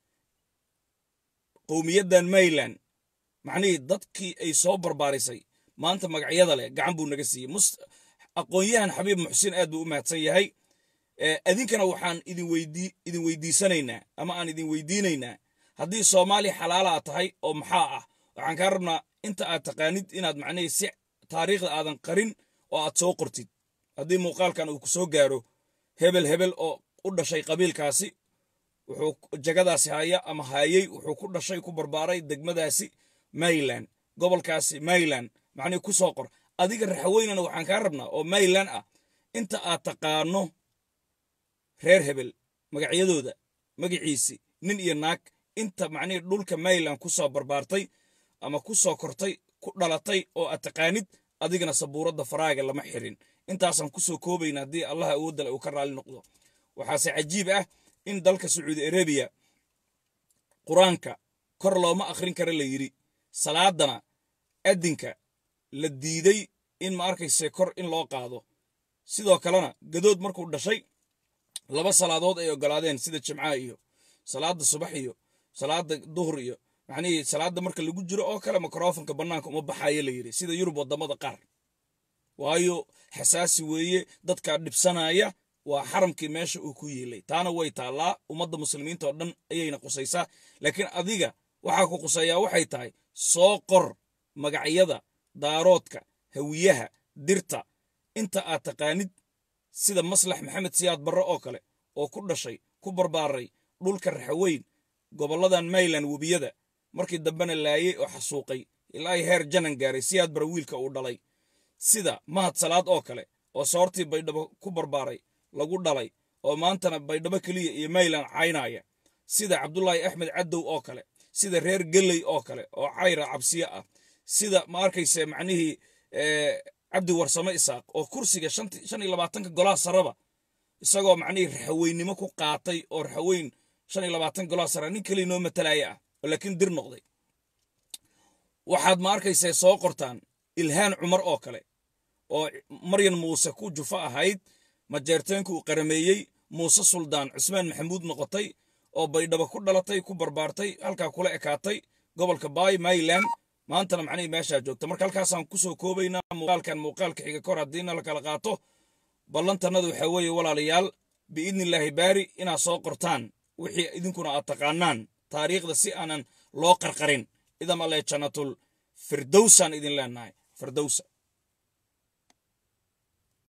qowmiyadan Mayland macnihii dadkii ay soo barbaarisay maanta magacyada leh gacan buu naga siiyey aqoon-yahan xabiib muxsin aad buu u mahadsan yahay adinkana waxaan idin weydiisanaynaa ama aan idin weydiinaynaa haddii Soomaali xalaal ah tahay oo maxaa ah waxaan ka rabnaa inta aad taqaanid inaad macnihii si taariikhda aadan qarin oo aad soo qortid haddii muuqaalkan uu ku soo gaaro hebel oo u dhashay qabiilkaasi wuxuu jagadaasi haya ama hayay wuxuu ku dhashay ku barbaaray degmadaasi Mayland gobolkaasi Mayland macnihii ku soo qor adiga raxaweynana waxaan ka rabnaa oo Mayland ah inta aad taqaano reer hebel magacyadooda magaciisi nin iyo naag inta macnii dhulka Mayland ku soo barbaartay ama ku soo kortay ku dhalatay oo aad taqaanid adigana sabuuradda faraaga lama xirin intaasan ku soo koobayna haddii Allah awoodda uu ka raali noqdo waxaase cajiib ah in dalka Sacuudi Arabia quraanka kor looma akhrin kara la yiri salaadana adinka la diiday in ma arkayse kor in loo qaado sidoo kalena gadood markuu dhashay laba salaadood ay ogolaadeen sida jimcaha iyo salaada subax iyo salaada duhur iyo macnii salaada marka lagu jiro oo kale mikrofoonka banaanka uma baxayo la yiri sida Yurub wadamada qaar waayo xasaasi weeye dadka dhibsanaya waa xaramkii meesha uu ku yeelay taana way taalaa ummadda muslimiinta oo dhan ayayna qusaysaa laakiin adiga waxa ku qusaya waxay tahay soo qor magacyada daaroodka hawiyaha dirta inta aad taqaanid sida maslax maxamed siyaad barre oo kale oo ku dhashay ku barbaaray dhulka raxaweyn goboladan Mayland webiyada markii dambena laayay oo xasuuqay ilaa heer janan gaaray siyaad barre wiilka uu dhalay sida mahad salaad oo kale oo soortii baydhabo ku barbaaray lagu dhalay oo maantana baydhabo kaliya iyo Mayland caynaya sida Cabdullaahi Axmed Cadow oo kale sida reer Galey oo kale oo cayra cabsiya ah sida ma arkayse macnihii cabdi warsame isaaq oo kursiga 25 golaha saraba isagoo macnihii raxaweynimo ku qaatay oo raxaweyn 25 golaha sara nin kale noo matalaya ah laakiin dir noqday waxaad ma arkaysaa soo qortaan ilhaan cumar oo kale oo maryan muuse ku jufa ahayd majeerteenku uu qarameeyey muuse suldaan cusmaan maxamuud noqotay oo baydhabo ku dhalatay ku barbaartay halkaa kula ekaatay gobolka baay mayland maantana macnihii meeshaa joogta marka halkaasaan ku soo koobaynaa muuqaalka xiga kor haddiina la kala qaato ballantannadu waxaa weeye walaalayaal biidnillaahi baari inaad soo qortaan wixii idinkuna aad taqaanaan taariikhda si aanan loo qarqarin idam alle jannatul firdowsaan idin leenahay firdowsa